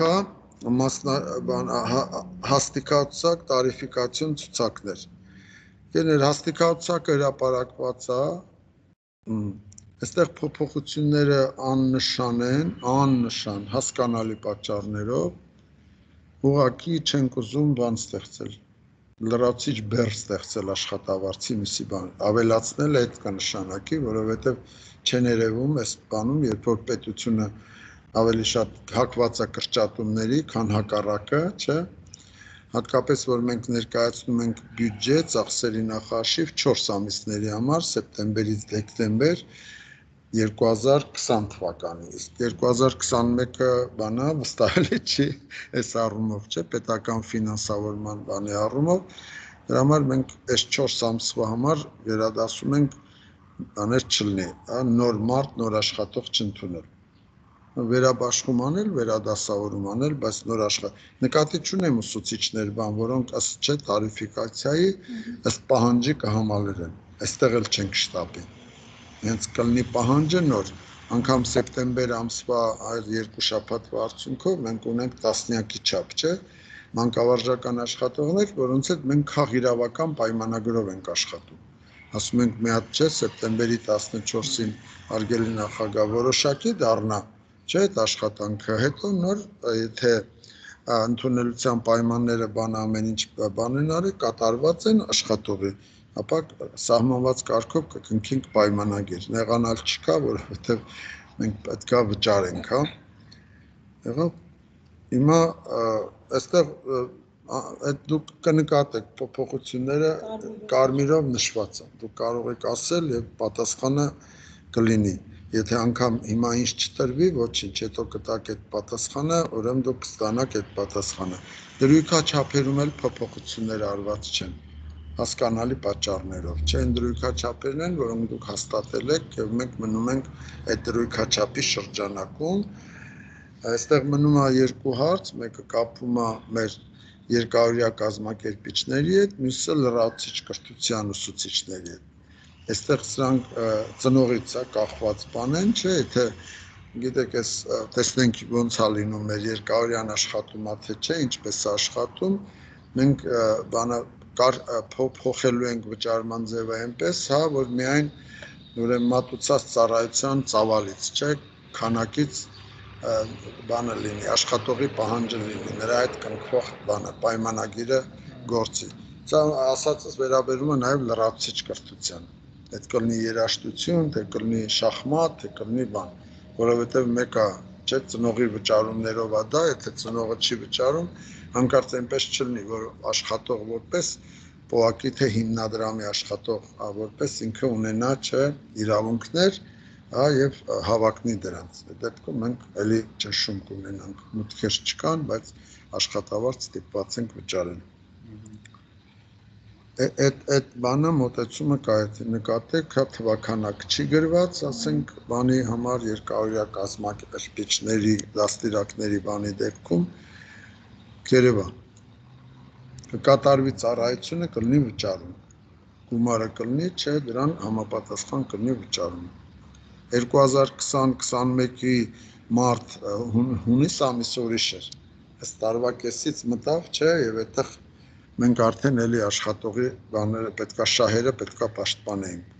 հաստիկացուցակ տարիֆիկացիոն ցուցակներ Գեներ հաստիկացուցակը հրապարակված է այստեղ փոփոխությունները աննշան են աննշան հասկանալի պատճառներով ուղղակի չենք ուզում բան ստեղծել լրացիչ բեռ ստեղծել աշխատավարձի միսի բան ավելացնել այդ կնշանակի որովհետև չեն երևում այս բանում երբ որ պետությունը ավելի շատ հակված է կրճատումների քան հակառակը չէ հատկապես որ մենք ներկայացնում ենք բյուջե ծախսերի նախարժիվ 4 ամիսների համար սեպտեմբերից դեկտեմբեր 2020 թվականի իսկ 2021-ը բանա վստահելի չի այս առումով չէ պետական ֆինանսավորման բանի առումով դրա համար մենք այս 4 ամսվա համար վերադասում ենք բաներ չլինի նոր մարդ նոր աշխատող չընդունել վերաբաշխում անել վերադասավորում անել բայց նոր աշխատող նկատի չունեմ ուսուցիչներ բան որոնք ըստ չէ տարիֆիկացիայի ըստ պահանջի կհամալրեն այստեղ էլ չենք շտապի Հենց կլինի պահանջը նոր, անգամ սեպտեմբեր ամսվա այլ 2 շաբաթվա արդյունքով մենք ունենք տասնյակի չափ, չէ, մանկավարժական աշխատողներ, որոնց հետ մենք քաղիրավական պայմանագրով ենք աշխատում։ Ասում ենք մի հատ չէ, սեպտեմբերի 14-ին արգելի նախագահ որոշակի դառնա, չէ, այդ աշխատանքը, հետո նոր եթե ընդունելության պայմանները բան ամեն ինչ բան են արի, կատարված են աշխատողի ապա սահմանված կարգով կքննենք պայմանագիր նեղանալ չկա որովհետև մենք պետքա վճարենք հա եղավ հիմա այստեղ այդ դուք կնկատեք փոփոխությունները կարմիրով նշված են դուք կարող եք ասել եւ պատասխանը կլինի Եթե անգամ հիմա ինչ չտրվի, ոչինչ, հետո կտակ այդ պատասխանը, ուրեմն դուք կստանաք այդ պատասխանը։ Դրույքաչափերում էլ փոփոխություններ արված չեն, հասկանալի պատճառներով, չէ, այն դրույքաչափերն են, որոնք դուք հաստատել եք եւ մենք մնում ենք այդ դրույքաչափի շրջանակում։ Այստեղ մնում է երկու հարց, մեկը կապվում է մեր երկարօրյա կազմակերպիչների հետ, մյուսը լրացուցիչ կրթության ուսուցիչների հետ։ Այստեղ սրանք ծնողից է կախված բան են, չէ, եթե գիտեք, այս տեսնենք ոնց է լինում մեր երկարօրյան աշխատում, թե չէ, ինչպես է աշխատում, մենք բանը փոխելու ենք վճարման ձևը այնպես, հա, որ միայն ուրեմն մատուցած ծառայության ծավալից, չէ, քանակից բանը լինի, աշխատողի պահանջը լինի, նրա այդ կնքվող բանը, պայմանագիրը գործի։ Սա ասածս վերաբերում է նաև լրացուցիչ կրթության։ Այդ կլինի երաժշտություն, թե կլինի շախմատ, թե կլինի բան, որովհետև մեկը չէ ծնողի վճարումներով է դա, եթե ծնողը չի վճարում, հանկարծ այնպես չլինի, որ աշխատող որպես պոակի թե հիմնադրամի աշխատող, որպես ինքը ունենա չէ իրավունքներ, եւ հավակնի դրանց։ Այդ դեպքում մենք էլի ճնշում կունենանք, մուտքեր չկան, բայց աշխատավարձ ստիպված ենք վճարել։ Այդ բանը մոտեցումը կարելի նկատեք, հա թվականակ չի գրված, ասենք բանի համար երկարօրյա կազմակերպիչների, դաստիարակների բանի դեպքում երևա կկատարվի ծառայությունը կլինի վճարում, գումարը կլինի, չէ, դրան համապատասխան կլինի վճարում։ 2020-21-ի մարտ հունիս ամիս ուրիշ էր, այս տարվա կեսից մտավ, չէ, եւ այդտեղ մենք արդեն էլի աշխատողի բաները պետքա շահերը պետքա պաշտպանեինք։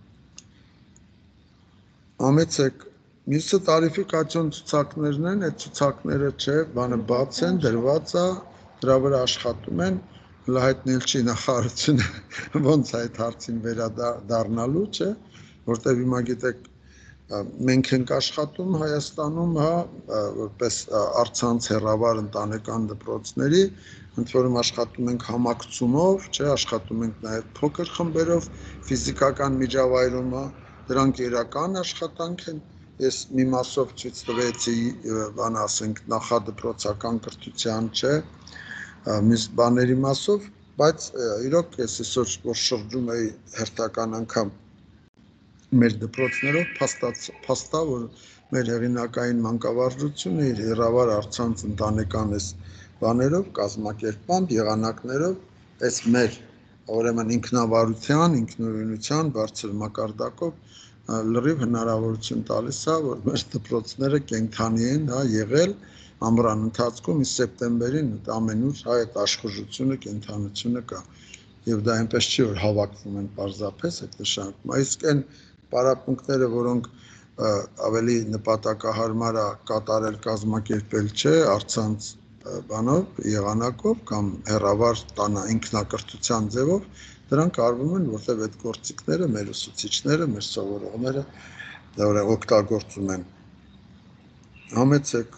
Ամեցեք, մյուսը տարիֆիկացիոն ցուցակներն են, այդ ցուցակները, չէ, բանը բաց են, դրված է, դրա վրա աշխատում են, հայտնել չի նախարարությունը ոնց այդ հարցին վերադառնալու, չէ, որտեղ հիմա գիտեք մենք ենք աշխատում Հայաստանում, հա, որպես առցանց հեռավար ընտանեկան դպրոցների, ընդ որում աշխատում ենք համակցումով, չէ, աշխատում ենք նաև փոքր խմբերով, ֆիզիկական միջավայրում, դրանք իրական աշխատանք են։ Ես մի մասով ցույց տվեցի, բան ասենք, նախադպրոցական կրթության, չէ, մյուս բաների մասով, բայց իրոք ես այսօր որ շրջում էի հերթական անգամ մեր դպրոցներով փաստա, որ մեր հեղինակային մանկավարժությունը իր հեռավար առցանց ընտանեկան այս բաներով, կազմակերպմամբ, եղանակներով այս մեր ուրեմն ինքնավարության, ինքնուրույնության բարձր մակարդակով լրիվ հնարավորություն տալիս է, որ մեր դպրոցները կենդանի են, հա, եղել ամռան ընթացքում, իսկ սեպտեմբերին ամենուր այդ աշխուժությունը, կենդանությունը կա։ Եվ դա այնպես չի, որ հավաքվում են պարզապես այդ նշանակում, իսկ այն պարապմունքները, որոնք ավելի նպատակահարմար է կատարել կազմակերպել չէ, առցանց բանով, եղանակով կամ հեռավար տանա ինքնակրթության ձևով, դրանք արվում են, որտեղ այդ գործիքները մեր ուսուցիչները, մեր սովորողները դա օգտագործում են։ Համեցեք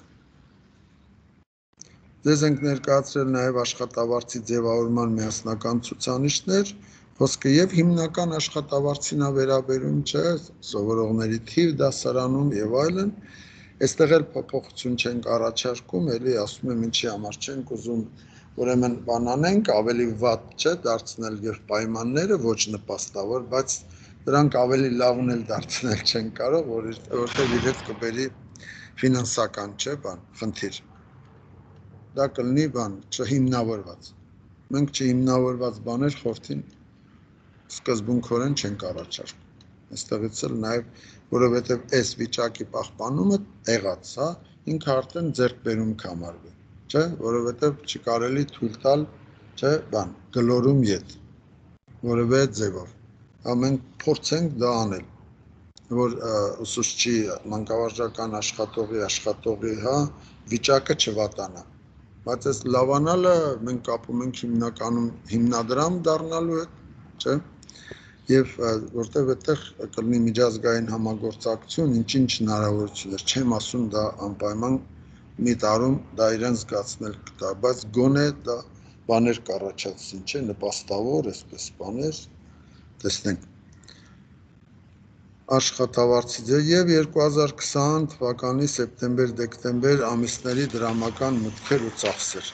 Ձեզ ենք ներկայացրել նաև աշխատավարձի ձևավորման միասնական ցուցանիշներ, խոսքը եւ հիմնական աշխատավարձին է վերաբերում, չէ, սովորողների թիվ դասարանում եւ այլն։ Այստեղ էլ փոփոխություն չենք առաջարկում, էլի ասում եմ ինչի համար չենք ուզում, ուրեմն բան անենք, ավելի վատ չէ դարձնել եւ պայմանները ոչ նպաստավոր, բայց դրանք ավելի լավն էլ դարձնել չեն կարող, որովհետեւ իրենց կբերի ֆինանսական, չէ, բան, խնդիր։ Դա կլինի բան, չհիմնավորված։ Մենք չհիմնավորված բաներ խորթին սկզբունքորեն չենք առաջարկում։ Այստեղից էլ նաև, որովհետև այս վիճակի պահպանումը տեղած, հա, ինքը արդեն ձեռքբերում կհամարվի, չէ, որովհետև չի կարելի թույլ տալ, չէ, բան, գլորում ետ, որևէ ձևով։ Հա մենք փորձենք դա անել, որ ուսուցչի մանկավարժական աշխատողի, հա, վիճակը չվատանա։ Բայց այս լավանալը մենք կապում ենք հիմնականում հիմնադրամ դառնալու հետ, չէ, եւ որտեղ այդտեղ կլինի միջազգային համագործակցություն, ինչ հնարավորություններ, չեմ ասում դա անպայման մի տարում դա իրեն զգացնել կտա, բայց գոնե դա բաներ կառաջացնի, չէ, նպաստավոր, այսպես բաներ, տեսնենք։ աշխատավարձից է եւ 2020 թվականի սեպտեմբեր-դեկտեմբեր ամիսների դրամական մուտքեր ու ծախսեր։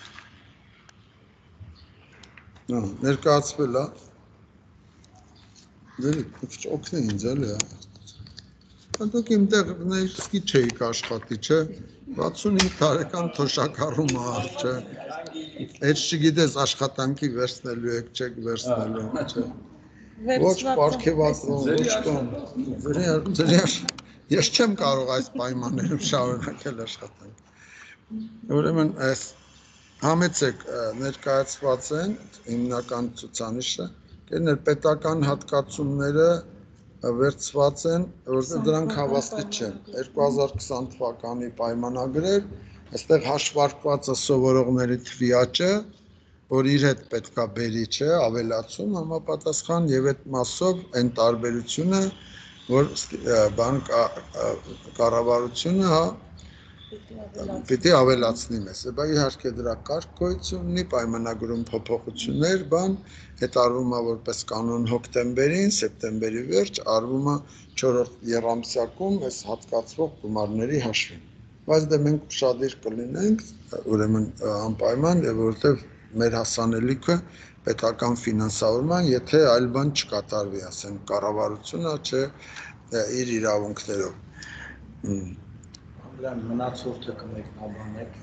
Ներկայացվել է։ Դե քիչ օգնի ինձ էլի։ Դուք իմ տեղից չէիք աշխատի, չէ։ 65 տարեկան թոշակառու մահ, չէ։ Այդ չգիտես աշխատանքի վերցնելու եք, չեք վերցնելու, չէ։ Ոչ պարգևատրում, ոչ կան։ Ես չեմ կարող այս պայմաններում շարունակել աշխատանք։ Ուրեմն այս համեցեք ներկայացված են հիմնական ցուցանիշը, պետական հատկացումները վերցված են, որտեղ դրանք հավաստի չեն։ 2020 թվականի պայմանագրեր, այստեղ հաշվարկվածը սովորողների թվի աճը, որ իր հետ պետքա բերի, չէ, ավելացում համապատասխան եւ այդ մասով այն տարբերությունը, որ կառավարությունը, հա, պիտի ավելացնի մեզ։ Բա իհարկե դրա կարգ գոյություն ունի, պայմանագրում փոփոխություններ, բան, հետարվում է որպես կանոն հոկտեմբերին, սեպտեմբերի վերջ, արվում է 4-րդ եռամսյակում այս հատկացվող գումարների հաշվին։ Բայց դե մենք ուշադիր կլինենք, ուրեմն անպայման, որովհետև մեր հասանելիքը պետական ֆինանսավորման, եթե այլ բան չկատարվի, ասենք կառավարությունը, չէ, իր իրավունքներով։ Դրան մնացորդը կմեկնաբանեք,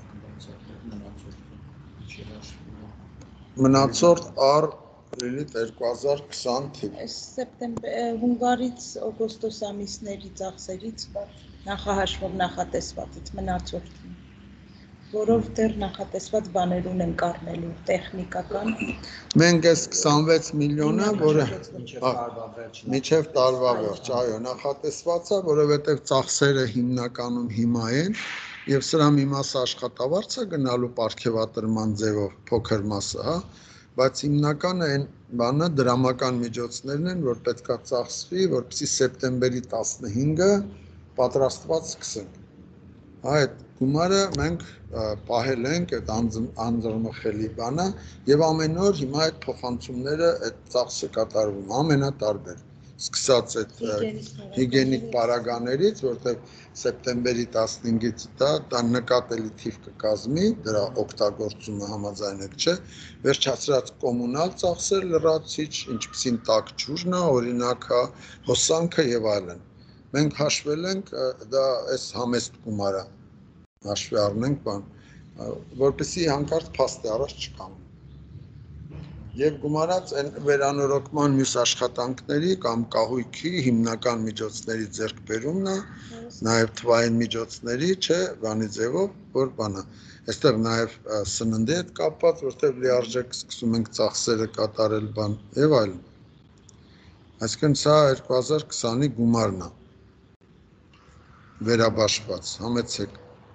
մնացորդ առ Լիլիթ 2020 թիվ։ Այս հունվարից օգոստոս ամիսների ծախսերից նախահաշվով նախատեսվածից մնացորդն, որով դեռ նախատեսված բաներ ունենք առնելու տեխնիկական։ Մենք այս 26 միլիոնը, որը մինչև տարվա վերջ, այո, նախատեսված է, որովհետև ծախսերը հիմնականում հիմա են, եւ սրա մի մասը աշխատավարձ է գնալու պարգևատրման ձևով, փոքր մասը, հա, բայց հիմնականը այն բանը դրամական միջոցներն են, որ պետքա ծախսվի, որպեսզի սեպտեմբերի 15-ը պատրաստված սկսենք։ Այդ գումարը մենք պահել ենք այդ անձեռնմխելի բանը եւ ամեն օր հիմա այդ փոխանցումները այդ ծախսը կատարվում ամենատարբեր սկսած այդ հիգիենիկ պարագաներից, որտեղ սեպտեմբերի 15-ից դա նկատելի թիվ կկազմի, դրա օգտագործումը համաձայնեք, չէ, վերջացրած կոմունալ ծախսեր լրացիչ, ինչպիսին տաք ջուրն է, օրինակ, հոսանքը եւ այլն։ Մենք հաշվել ենք դա այս համեստ գումարը հաշվի առնենք բան, որպեսզի հանկարծ փաստի առաջ չկանգնի։ Եվ գումարած այն վերանորոգման մյուս աշխատանքների կամ կահույքի հիմնական միջոցների ձեռքբերումն է, նաև թվային միջոցների, չէ, բանի ձևով, որ բանը։ Այստեղ նաև սննդի հետ կապված, որտեղ լիարժեք սկսում ենք ծախսերը կատարել բան եւ այլն։ Այսինքն սա 2020-ի գումարն է վերաբաշխված, համեցեք։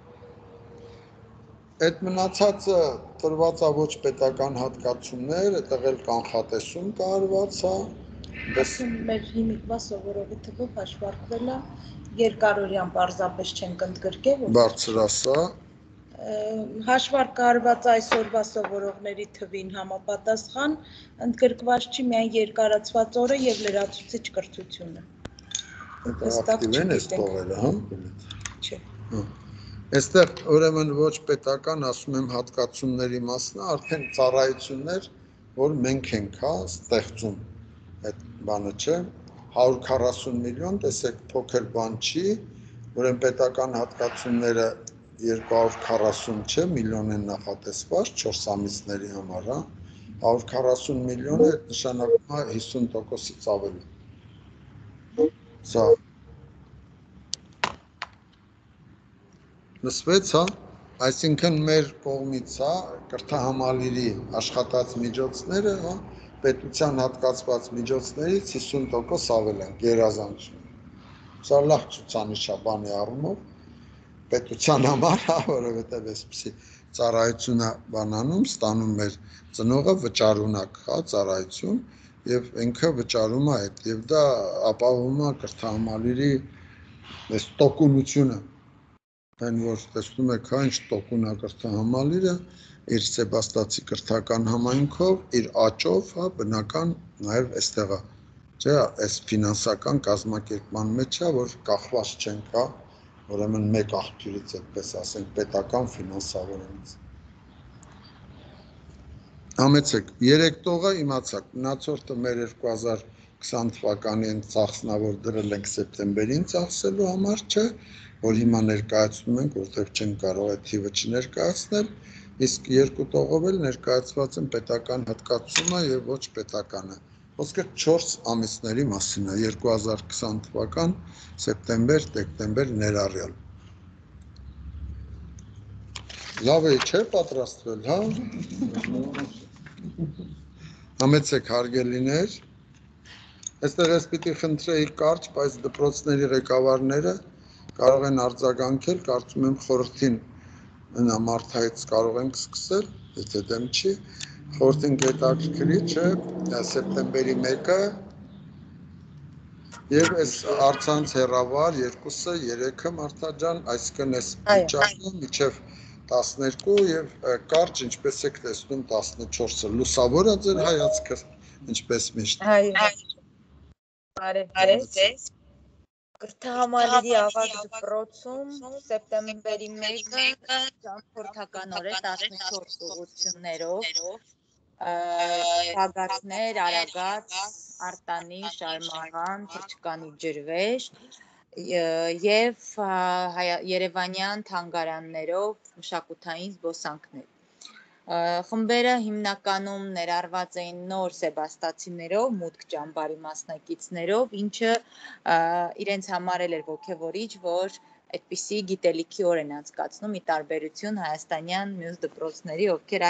Այդ մնացածը տրված է ոչ պետական հատկացումներ, այդտեղ էլ կանխատեսում կարված է։ Մեր հիմիկվա սովորողի թվով հաշվարկվել է երկարօրյան պարզապես չենք ընդգրկել, բարձր ասա։ Հաշվարկ արված այսօրվա սովորողների թվին համապատասխան ընդգրկված չի միայն երկարացված օրը եւ լրացուցիչ կրթությունը։ Ակտիվ են այս տողերը, հա։ Չէ։ Այստեղ ուրեմն ոչ պետական, ասում եմ, հատկացումների մասն է, արդեն ծառայություններ, որ մենք ենք, հա, ստեղծում այդ բանը, չէ, 140 միլիոն, տեսեք, փոքր բան չի, ուրեմն պետական հատկացումները 240, չէ, միլիոն են նախատեսված 4 ամիսների համար, հա, 140 միլիոնը այդ նշանակում է 50%-ից ավելի։ Սա լսվեց, հա, այսինքն մեր կողմից, հա, կրթահամալիրի աշխատած միջոցները, հա, պետության հատկացված միջոցներից 50% ավել են, գերազանցում։ Սա լավ ցուցանիշ է բանի առումով, պետության համար, հա, որովհետև այսպիսի ծառայությունը բանանում, ստանում մեր ծնողը վճարունակ, հա, ծառայություն, եւ ինքը վճարում է այդ, եւ դա ապահովում է կրթահամալիրի այս տոկունությունը։ Այն որ տեսնում եք, հա, ինչ տոկուն է կրթահամալիրը, իր Սեբաստացի կրթական համայնքով, իր աճով, հա, բնական նաև այստեղ է Չէ, այս ֆինանսական կազմակերպման մեջ է, որ կախված չեն կա, ուրեմն մեկ աղբյուրից այդպես ասենք պետական ֆինանսավորումից։ Համեցեք, 3 տողը իմացաք, մնացորդը մեր 2020 թվականի են ծախսնավոր դրել ենք սեպտեմբերին ծախսելու համար, չէ, որ հիմա ներկայացնում ենք, որտեղ չեն կարող այդ թիվը չներկայացնել, իսկ 2 տողով էլ ներկայացված են պետական հատկացումը եւ ոչ պետականը։ Ոսկե 4 ամիսների մասին է 2020 թվական սեպտեմբեր, դեկտեմբեր ներառյալ։ Լավ է, չէ՞ պատրաստվել, հա։ Համեցեք հարգելիներ։ Այստեղ ես պիտի խնդրեի կարճ, բայց դպրոցների ղեկավարները կարող են արձագանքել, կարծում եմ խորհրդին մարթայից կարող ենք սկսել, եթե դեմ չի։ Խորհրդին հետաքրքրի չէ, սեպտեմբերի 1-ը եւ այս առցանց հեռավար 2-ը, 3-ը Մարթաջան, այսինքն այս վիճակը միջև 12 եւ կարճ ինչպես եք տեսնում 14-ը լուսավոր է ձեր հայացքը, ինչպես միշտ։ Բարև։ Կրթահամալիրի ավագ դպրոցում սեպտեմբերի 1-ը ճամփորդականորեն 14 ուղղություններով Փագացներ, Արագած, Արտանի, Շարմաղան, Թրջկանի ջրվեժ եւ Երևանյան թանգարաններով մշակութային զբոսանքներ։ Խմբերը հիմնականում ներառված էին նոր սեբաստացիներով, մուտք ճամբարի մասնակիցներով, ինչը իրենց համար էր ոգևորիչ, որ այդպիսի գիտելիքի օր են անցկացնում ի տարբերություն հայաստանյան մյուս դպրոցների, ովքեր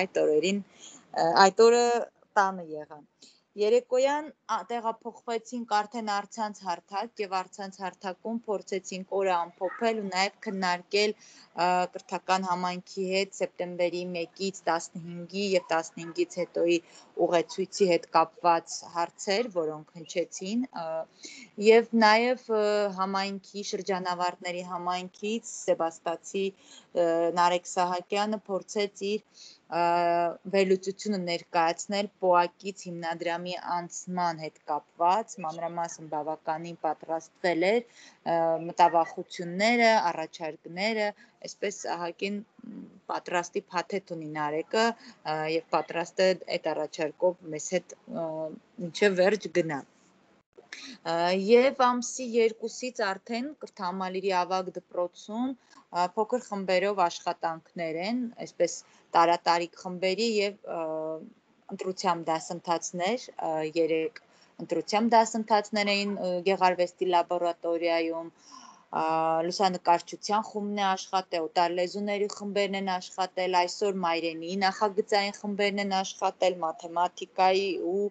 այդ օրը տանը եղան։ Երեկոյան տեղափոխվեցինք արդեն առցանց հարթակ եւ առցանց հարթակում փորձեցինք օրը ամփոփել ու նաեւ քննարկել կրթական համայնքի հետ սեպտեմբերի 1-ից 15-ի եւ 15-ից հետոյի ուղեցույցի հետ կապված հարցեր, որոնք հնչեցին եւ նաեւ համայնքի շրջանավարտների համայնքից Սեբաստացի Նարեկ Սահակյանը փորձեց իր վերլուծությունը ներկայացնել ՊՕԱԿ-ից հիմնադրամի անցման հետ կապված, մանրամասն բավականին պատրաստվել էր մտավախությունները, առաջարկները, այսպես ահագին պատրաստի փաթեթ ունի Նարեկը եւ պատրաստ է այդ առաջարկով մեզ հետ մինչեւ վերջ գնալ։ Եվ ամսի 2-ից արդեն կրթահամալիրի ավագ դպրոցում փոքր խմբերով աշխատանքներ են, այսպես տարատարիք խմբերի եւ ընտրությամբ դասընթացներ, 3 ընտրությամբ դասընթացներ էին Գեղարվեստի լաբորատորիայում, լուսանկարչության խումբն է աշխատել, օտար լեզուների խմբերն են աշխատել, այսօր մայրենի նախագծային խմբերն են աշխատել, մաթեմատիկայի ու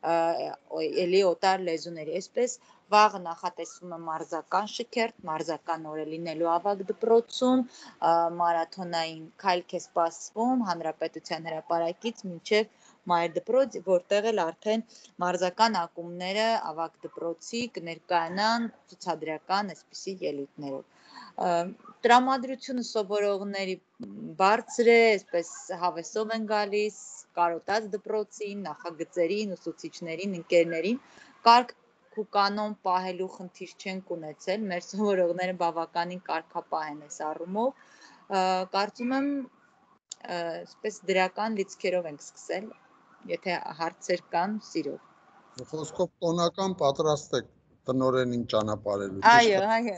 էլի օտար լեզուների, այսպես վաղը նախատեսվում է մարզական շքերթ, մարզական օր է լինելու ավագ դպրոցում, մարաթոնային քայլք է սպասվում Հանրապետության հրապարակից մինչև Մայր դպրոց, որտեղ էլ արդեն մարզական ակումբները ավագ դպրոցի կներկայանան ցուցադրական այսպիսի ելույթներով։ Տրամադրությունը սովորողների բարձր է, այսպես հավեսով են գալիս կարոտած դպրոցին, նախագծերին, ուսուցիչներին, ընկերներին, կարգ ու կանոն պահելու խնդիր չենք ունեցել, մեր սովորողները բավականին կարգապահ են այս առումով, կարծում եմ այսպես դրական լիցքերով ենք սկսել, եթե հարցեր կան, սիրով։ Խոսքով տոնական պատրաստ եք տնօրենին ճանապարհելու։ Այո։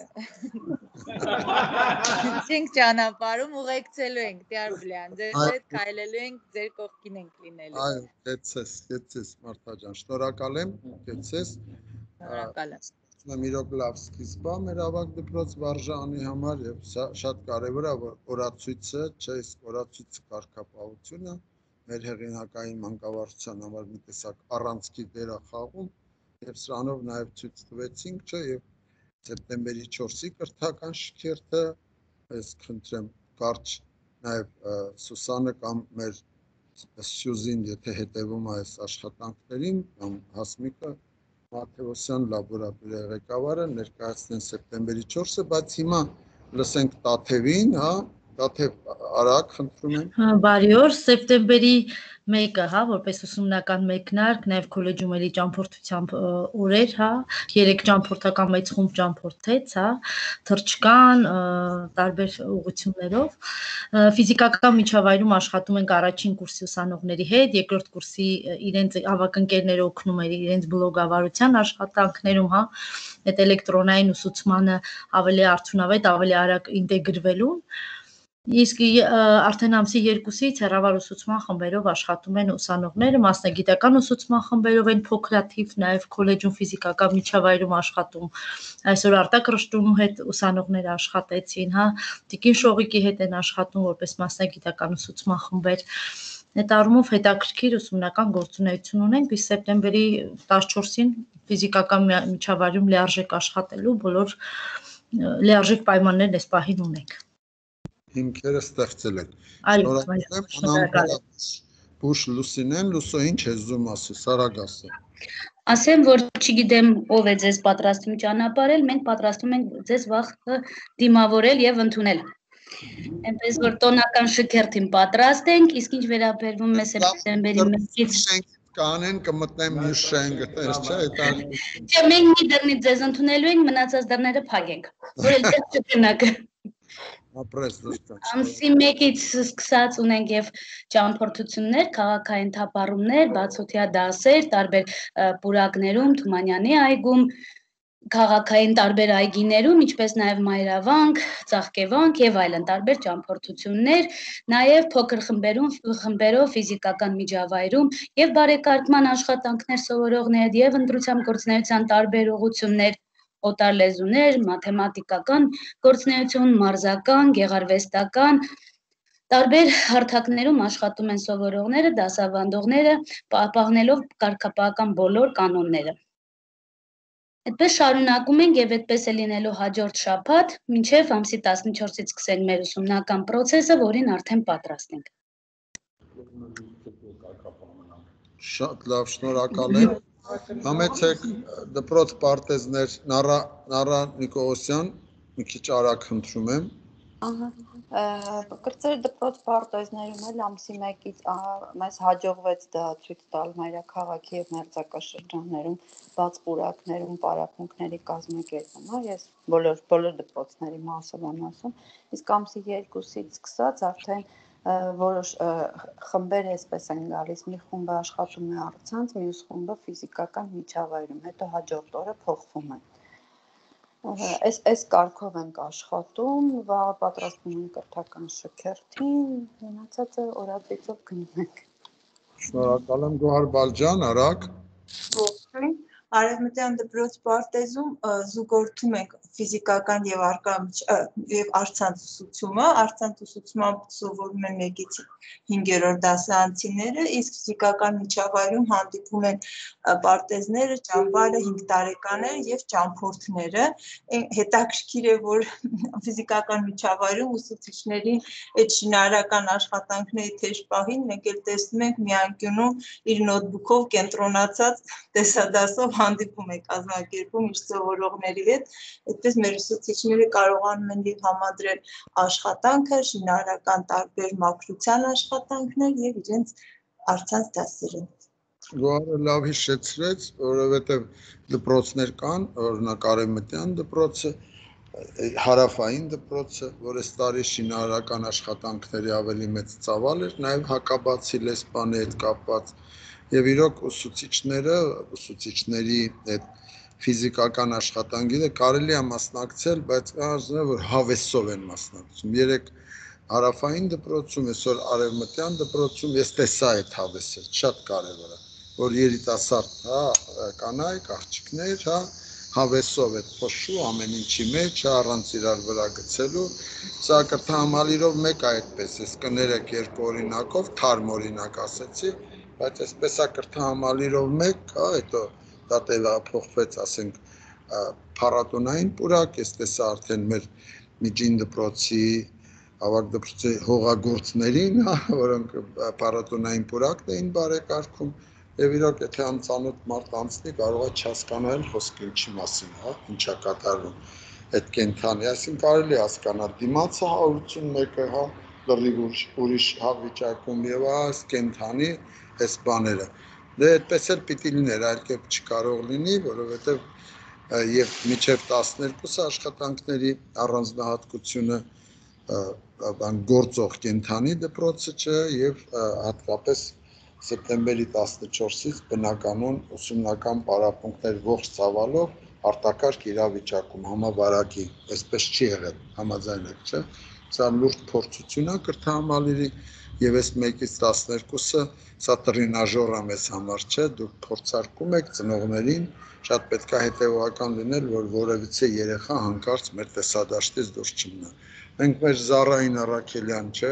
Չենք ճանապարհում, ուղեկցելու ենք Տիարբլյան, ձեզ հետ քայլելու ենք, ձեր կողքին ենք լինելու։ Այո, կեցես Մարթաջան, շնորհակալ եմ, կեցես։ Շնորհակալ եմ։ Իրոք լավ սկիզբ է մեր ավագ դպրոց վարժանի համար եւ շատ կարեւոր է որ օրացույցը, չէ, իսկ օրացույցը կարգապահությունը մեր հեղինակային մանկավարժության համար մի տեսակ առանցքի դեր է խաղում եւ սրանով նաեւ ցույց տվեցինք, չէ, եւ սեպտեմբերի 4-ի կրթական շքերթը, ես խնդրեմ կարճ նաեւ Սուսանը կամ մեր Սյուզին, եթե հետևում է այս աշխատանքներին, կամ Հասմիկը Մաթեոսյան լաբորատորիա ղեկավարը ներկայացնեն սեպտեմբերի 4-ը, բայց հիմա լսենք Տաթևին, հա, Դաթև արագ խնդրում եմ։ Բարի օր, սեպտեմբերի 1-ը, հա, որպես ուսումնական մեկնարկ, նաև քոլեջում էլի ճամփորդությամբ օրեր, հա, 3 ճամփորդական մեծ խումբ ճամփորդեց, հա, թռչկան, տարբեր ուղղություններով։ Ֆիզիկական միջավայրում աշխատում ենք առաջին կուրսի ուսանողների հետ, երկրորդ կուրսի իրենց ավագ ընկերները օգնում են իրենց բլոգավարության աշխատանքներում, հա, այդ էլեկտրոնային ուսուցմանը ավելի արդյունավետ, ավելի արագ ինտեգրվելուն։ Իսկ արդեն ամսի 2-ից հեռավար ուսուցման խմբերով աշխատում են ուսանողները, մասնագիտական ուսուցման խմբերով են փոքրաթիվ, նաև քոլեջում ֆիզիկական միջավայրում աշխատում։ Այսօր Արտակ Ռշտունու հետ ուսանողները աշխատեցին, հա, Տիկին Շողիկի հետ են աշխատում որպես մասնագիտական ուսուցման խմբեր։ Այդ առումով հետաքրքիր ուսումնական գործունեություն ունենք, իսկ սեպտեմբերի 14-ին ֆիզիկական միջավայրում լիարժեք աշխատելու բոլոր լիարժեք պայմաններն այս պահին ունենք։ Հիմքերը ստեղծել եք։ Այո, Շնորհակալ եմ Բուշ Լուսինեն, Լուսո ինչ է զում ասի, Սարագասը։ Ասեմ, որ չգիտեմ ով է ձեզ պատրաստում ճանապարհել, մենք պատրաստում ենք ձեզ վաղը դիմավորել եւ ընդունել։ Այնպես որ տոնական շքերթին պատրաստ ենք, իսկ ինչ վերաբերվում է սեպտեմբերի 1-ից կանեն կմտնեմ մյուս շենքը, տես չէ, դա։ Չէ, մենք մի դռնից ձեզ ընդունելու ենք, մնացած դռները փակենք, որ էլ դեռ չգնաք։ Ամսի 1-ից սկսած ունենք եւ ճամփորդություններ, քաղաքային թափառումներ, բացօթյա դասեր, տարբեր պուրակներում, Թումանյանի այգում, քաղաքային տարբեր այգիներում, ինչպես նաև Մայրավանք, Ծաղկևանք եւ այլն տարբեր ճամփորդություններ, նաև փոքր խմբերով ֆիզիկական միջավայրում եւ բարեկարգման աշխատանքներ սովորողների հետ եւ ընտրության գործունեության տարբեր ուղղություններ, օտար լեզուներ, մաթեմատիկական գործունեություն, մարզական, գեղարվեստական, տարբեր հարթակներում աշխատում են սովորողները, դասավանդողները, պահպանելով կարգապահական բոլոր կանոնները։ Այդպես շարունակում ենք եւ այդպես է լինելու հաջորդ շաբաթ, մինչեւ ամսի 14-ից սկսենք մեր ուսումնական process-ը, որին արդեն պատրաստ ենք։ Շատ լավ, շնորհակալ եմ։ Համեցեք դպրոց պարտեզներ Նարա Նիկողոսյան, մի քիչ արագ խնդրում եմ։ Կրծեր դպրոց պարտեզներում էլ ամսի 1-ից մեզ հաջողվեց դա ցույց տալ մայրաքաղաքի եւ մերձակաշրջաններում բաց պուրակներում պարապմունքների կազմակերպումը, ես բոլոր դպրոցների մասով եմ ասում, իսկ ամսի 2-ից սկսած արդեն որոշ խմբեր այսպես են գալիս, մի խումբը աշխատում է առցանց, մյուս խումբը ֆիզիկական միջավայրում, հետո հաջորդ օրը փոխվում են։ Այս կարգով ենք աշխատում, վաղը պատրաստվում ենք կրթական շքերթին, մնացածը օրացույցով գնում ենք։ Շնորհակալ եմ Գոհար Բալջան, արագ։ Ողջույն, Արևմտյան դպրոց պարտեզում զուգորդում ենք ֆիզիկական եւ առցանց ուսուցումը, առցանց ուսուցմամբ սովորում են 1-ից 5-րդ դասարանցիները, իսկ ֆիզիկական միջավայրում հանդիպում են պարտեզները, ճամբարը, 5 տարեկանները եւ ճամփորդները։ Հետաքրքիր է, որ ֆիզիկական միջավայրում ուսուցիչներին այդ շինարարական աշխատանքների թեժ պահին մենք էլ տեսնում ենք մի անկյունում իր նոթբուքով կենտրոնացած տեսադասով հանդիպում է կազմակերպում իր սովորողների հետ, այդպես մեր ուսուցիչները կարողանում են եւ համադրել աշխատանքը, շինարարական տարբեր մաքրության աշխատանքներ եւ իրենց առցանց դասերը։ Գոհարը լավ հիշեցրեց, որովհետեւ դպրոցներ կան, օրինակ Արևմտյան դպրոցը, հարավային դպրոցը, որ այս տարի շինարարական աշխատանքների ավելի մեծ ծավալ էր, նաեւ հակաբացի լեսպանի հետ կապված եւ իրոք ուսուցիչների այդ ֆիզիկական աշխատանքները կարելի է մասնակցել, բայց կարծում եմ որ հավեսով են մասնակցում։ Երեք հարավային դպրոցում, այսօր արևմտյան դպրոցում ես տեսա այդ հավեսը, շատ կարևոր է, որ երիտասարդ, հա, կանայք, աղջիկներ, հա, հավեսով այդ փոշու ամեն ինչի մեջ, առանց իրար վրա գցելու, սա կրթահամալիրով մեկ այդպես, ես կներեք երկու օրինակով, թարմ օրինակ ասեցի, բայց այսպես է կրթահամալիրով մեկ, հա, հետո դա տեղափոխվեց, ասենք, փառատոնային պուրակ, ես տեսա արդեն մեր միջին դպրոցի, ավագ դպրոցի հողագործներին, որոնք փառատոնային պուրակն էին բարեկարգում, եւ իրոք եթե անծանոթ մարդ անցնի կարող է չհասկանալ խոսքը ինչի մասին, հա, ինչա կատարվում։ այդ կենթանի, այսինքն կարելի հասկանալ դիմացը 181-ը, հա, լրիվ ուրիշ հավիճակում եւ այս կենթանի այս բաները։ Դե այդպես էլ պիտի լիներ, այլ կերպ չկարող լինի, որովհետեւ եւ միջև 12 աշխատանքների առանձնահատկությունը բան գործող կենթանի դպրոցը չէ եւ հատկապես սեպտեմբերի 14-ից բնականon ուսումնական պարապմունքներ ողջ ծավալով արտակարգ իրավիճակում համավարակի, այսպես չի եղել, համաձայնեք, չէ՞։ Սա լուրջ փորձություն է կրթահամալիրի եւ այս 1-ից 12-ը սա տրինաժոր է մեզ համար, չէ՞։ Դուք փորձարկում եք ծնողներին, շատ պետք է հետեւական լինել, որ որևիցե երեխա հանկարծ մեր տեսադաշտից դուրս չմնա։ Մենք մեր Զարային Առաքելյան, չէ՞,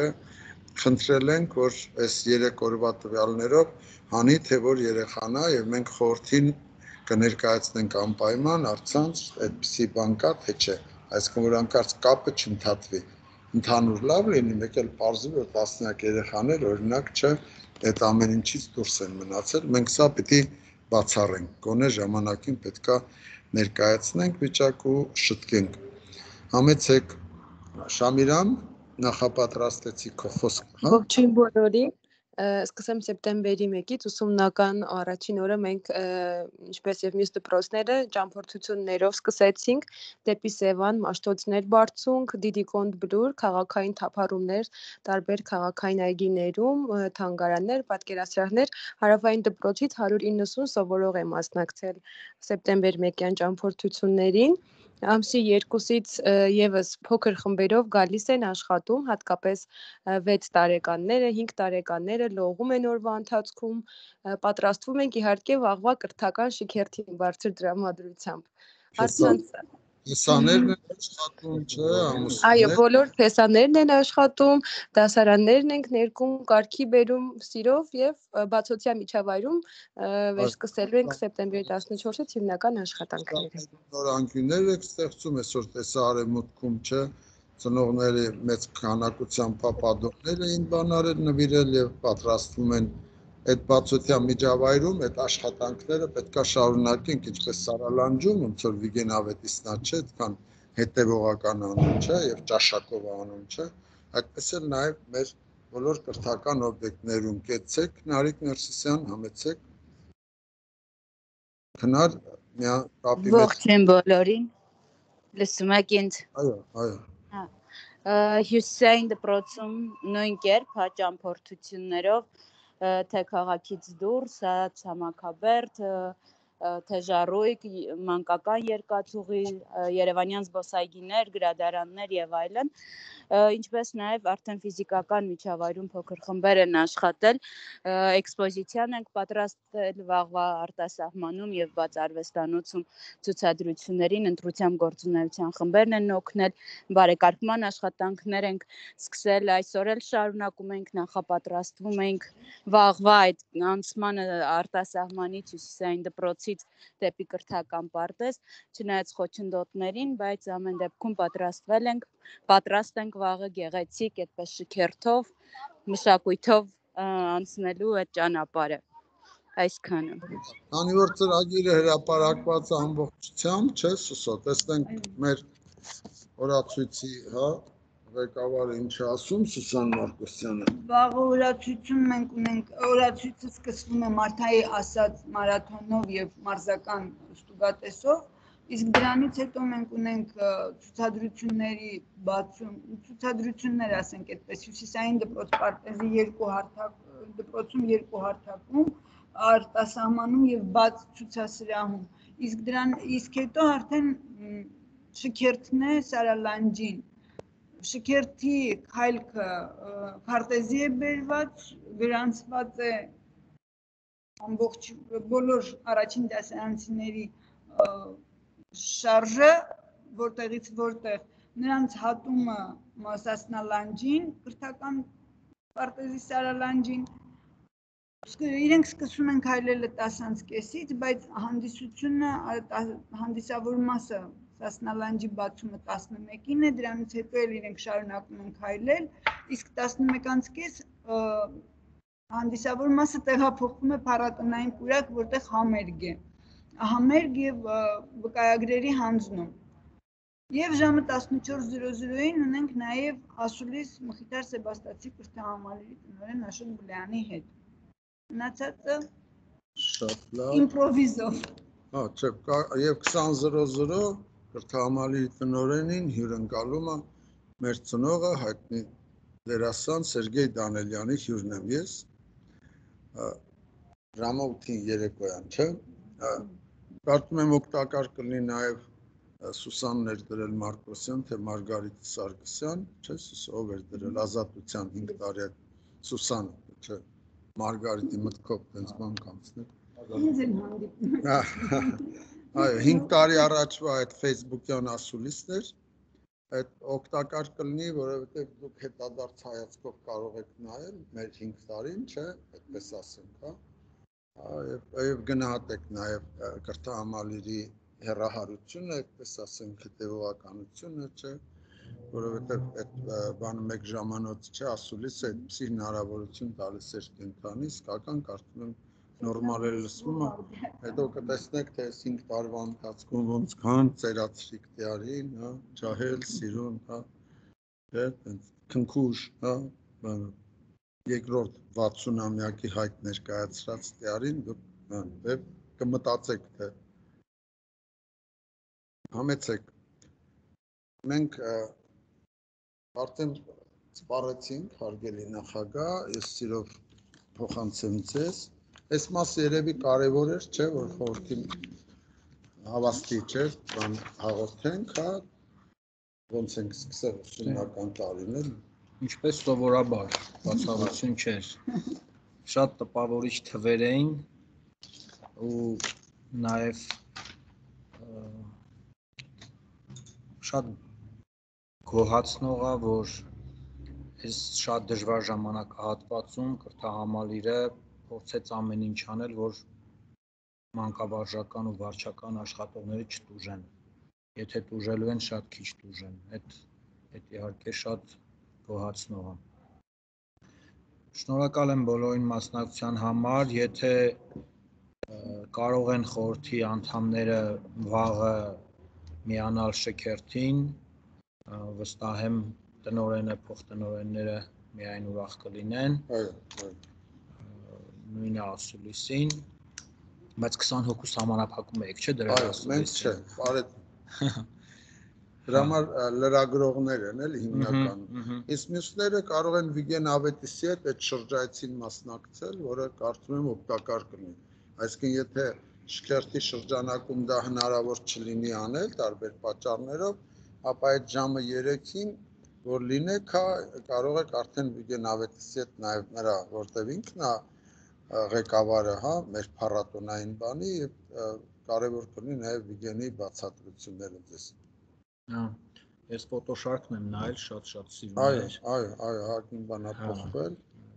խնդրել ենք, որ այս 3 օրվա տվյալներով հանի թե որ երեխան է եւ մենք խորհրդին կներկայացնենք անպայման առցանց այդպիսի բան կա թե չէ, այսինքն որ անկարծ կապը չընդհատվի, ընդհանուր լավ լինի, մեկ էլ պարզվի որ տասնյակ երեխաներ օրինակ չէ, այդ ամեն ինչից դուրս են մնացել, մենք սա պիտի բացառենք, գոնե ժամանակին պետքա ներկայացնենք վիճակը ու շտկենք։ Համեցեք Շամիրամ, նախապատրաստեցի քո խոսքը, հա։ Ողջույն բոլորին, սկսեմ սեպտեմբերի 1-ից ուսումնական առաջին օրը մենք ինչպես եւ մյուս դպրոցները ճամփորդություններով սկսեցինք դեպի Սևան, Մաշտոցներ բարձունք, Դիդիկոնդ Բլուր, քաղաքային թափառումներ տարբեր քաղաքային այգիներում, թանգարաններ, պատկերասրահներ, հարավային դպրոցից 190 սովորող է մասնակցել սեպտեմբեր 1-յան ճամփորդություններին։ Ամսի 2-ից եւս փոքր խմբերով գալիս են աշխատում, հատկապես 6 տարեկանները, 5 տարեկանները լողում են օրվա ընթացքում, պատրաստվում ենք իհարկե վաղվա կրթական շքերթին բարձր տրամադրությամբ։ Տեսաներն են աշխատում, չէ, ամուսիններ։ Այո, բոլոր տեսաներն են աշխատում, դասարաններն ենք ներկում, կարգի բերում սիրով եւ բացօթյա միջավայրում վերսկսելու ենք սեպտեմբերի 14-ից հիմնական աշխատանքները։ Նոր անկյուններ եք ստեղծում այսօր տեսարևմուտքում, չէ, ծնողների մեծ քանակությամբ պատողներ էին բանարել նվիրել եւ պատրաստվում են այդ բացօթյա միջավայրում այդ աշխատանքները պետքա շարունակենք, ինչպես Սարալանջում, ոնց որ Վիգեն Ավետիսնա չէ, այդքան հետևողական անում, չէ, եւ ճաշակով անում, չէ, այդպես էլ նաեւ մեր բոլոր կրթական օբյեկտներում կեցեք, Նարիկ Ներսիսյան, համեցեք։ Քնար միա կապի Ողջույն բոլորին, լսում եք ինձ։ Այո։ Հյուսիսային դպրոցում նույն կերպ ճամփորդություններով թե քաղաքից դուրս, ցամաքաբերդ, թե ժառույկ, մանկական երկաթուղի, երևանյան զբոսայգիներ, գրադարաններ եւ այլն, ինչպես նաեւ արդեն ֆիզիկական միջավայրում փոքր խմբեր են աշխատել, էքսպոզիցիան ենք պատրաստել վաղվա արտասահմանում եւ բաց արվեստանոցում ցուցադրություններին, ընտրության գործունեության խմբերն են օգնել, բարեկարգման աշխատանքներ ենք սկսել, այսօր էլ շարունակում ենք, նախապատրաստվում ենք վաղվա այդ անցմանը արտասահմանից հյուսիսային դպրոցից դեպի կրթական պարտեզ, չնայած խոչընդոտներին, բայց ամեն դեպքում պատրաստ ենք վաղը գեղեցիկ, այդպես շքերթով, մշակույթով անցնելու այդ ճանապարհը։ Այսքանը։ Քանի որ ծրագիրը հրապարակված է ամբողջությամբ, չէ, Սուսո, տեսնենք մեր օրացույցի, հա, ղեկավարը ինչ ասում, Սուսան Մարկոսյանը։ Վաղը օրացույցում մենք ունենք, օրացույցը սկսվում է Մարթայի ասած մարաթոնով եւ մարզական ստուգատեսով, իսկ դրանից հետո մենք ունենք ցուցադրությունների բացում, ցուցադրություններ ասենք այդպես, հյուսիսային դպրոց պարտեզի 2 հարթակ, դպրոցում 2 հարթակում, արտասահմանում եւ բաց ցուցասրահում, իսկ հետո արդեն շքերթն է Սարալանջին։ Շքերթի քայլքը քարտեզի է բերված, գրանցված է ամբողջ բոլոր առաջին դասարանցիների շարժը, որտեղից որտեղ նրանց հատումը Սասնալանջին, կրթական պարտեզի Սարալանջին, իրենք սկսում են քայլելը 10:30-ից, բայց հանդիսությունը, հանդիսավոր մասը Սասնալանջի բացումը 11-ին է, դրանից հետո էլ իրենք շարունակում են քայլել, իսկ 11:30 հանդիսավոր մասը տեղափոխվում է փառատոնային պուրակ, որտեղ համերգ է։ Համերգ եւ վկայագրերի հանձնում։ Եվ ժամը 14:00-ին ունենք նաև Ասուլիս Մխիթար Սեբաստացի կրթահամալիրի տնօրեն Աշոտ Բուլյանի հետ։ Մնացածը Շատ լավ։ իմպրովիզով։ Հա, չէ, եւ 20:00 կրթահամալիրի տնօրենին հյուրընկալում է մեր ծնողը հայտնի դերասան Սերգեյ Դանելյանի հյուրն եմ ես։ Ժամը 8-ին երեկոյան, չէ։ Կարծում եմ օգտակար կլինի նաև Սուսան ներդրել Մարկոսյան, թե Մարգարիտ Սարգսյան, չէ, ով էր դրել Ազատության 5 տարի Սուսան, չէ, Մարգարիտի մտքով տենց բան կանցնել։ Ինձ եմ հանդիպում։ Այո, 5 տարի առաջվա այդ Facebook-յան ասուլիսն էր, այդ օգտակար կլինի, որովհետև դուք հետադարձ հայացքով կարող եք նայել մեր 5 տարին, չէ, այդպես ասենք, հա։ Եվ գնահատեք նաև կրթահամալիրի հեռահարությունը, այդպես ասենք, հետևողականությունը, չէ, որովհետև այդ բանը մեկ ժամանոց չէ, ասուլիսը այդպիսի հնարավորություն տալիս էր կենթանի, իսկական կարծում եմ նորմալ է լսվում է, հետո կտեսնեք, թե 5 տարվա ընթացքում ոնց կան ծերացրիկ տյարին, հա, ջահել, սիրուն, հա, քնքուշ, հա, երկրորդ 60-ամյակի հայտ ներկայացրած տյարին, դուք կմտածեք, թե համեցեք, մենք արդեն սպառեցինք, հարգելի նախագահ, ես սիրով փոխանցեմ ձեզ, այս մասը երևի կարևոր էր, չէ, որ խորհրդին հավաստի չէ, բան հաղորդենք, հա, ոնց ենք սկսել ուսումնական տարին էլ։ Ինչպես սովորաբար, բացառություն չէր։ Շատ տպավորիչ թվեր էին ու նաև շատ գոհացնող է, որ այս շատ դժվար ժամանակահատվածում կրթահամալիրը փորձեց ամեն ինչ անել, որ մանկավարժական ու վարչական աշխատողները չտուժեն։ Եթե տուժելու են, շատ քիչ տուժեն։ Այդ իհարկե շատ գոհացնող է։ Շնորհակալ եմ բոլորին մասնակցության համար, եթե կարող են խորհրդի անդամները վաղը միանալ շքերթին, վստահ եմ տնօրենը, փոխտնօրենները միայն ուրախ կլինեն։ Նույնը ասուլիսին, բայց 20 հոգուս համանապակում եք, չէ՞ դրել ասուլիսին։ Մենք չէ, բարդ։ Դրա համար լրագրողներ են էլ հիմնականում։ Իսկ մյուսները կարող են Վիգեն Ավետիսի հետ այդ շրջայցին մասնակցել, որը կարծում եմ օգտակար կլինի։ Այսինքն եթե շքերթի շրջանակում դա հնարավոր չլինի անել տարբեր պատճառներով, ապա այդ ժամը 3-ին որ լինեք, կարող եք արդեն Վիգեն Ավետիսի հետ նաև նրա, որտեղ ինքն է ղեկավարը, հա, մեր փառատոնային բանի եւ կարեւոր կլինի նաեւ Վիգենի բացատրությունները ձեզ։ Ես ֆոտոշարքն եմ նայել, շատ սիրուն էր։ Այո, հակին բանա փոխվել։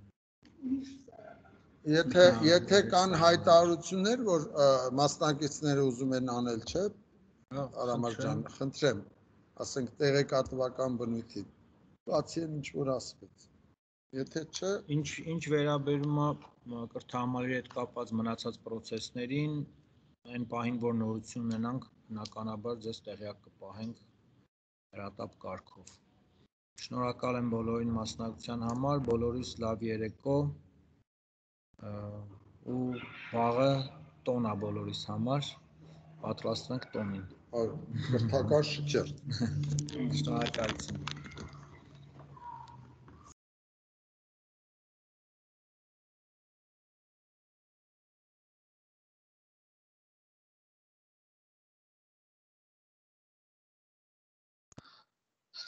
Եթե կան հայտարարություններ, որ մասնակիցները ուզում են անել, չէ՞, Արամար ջան, խնդրեմ, ասենք տեղեկատվական բնույթի, բացի ինչ որ ասվեց։ Եթե չէ, ինչ վերաբերում է կրթահամալիրի հետ կապված մնացած process-ներին, այն պահին, որ նորություն ունենանք, բնականաբար ձեզ տեղյակ կպահենք հրատապ կարգով։ Շնորհակալ եմ բոլորին մասնակցության համար, բոլորիս լավ երեկո ու վաղը տոն է բոլորիս համար, պատրաստվենք տոնին։ կրթական շքերթ։ Շնորհակալություն։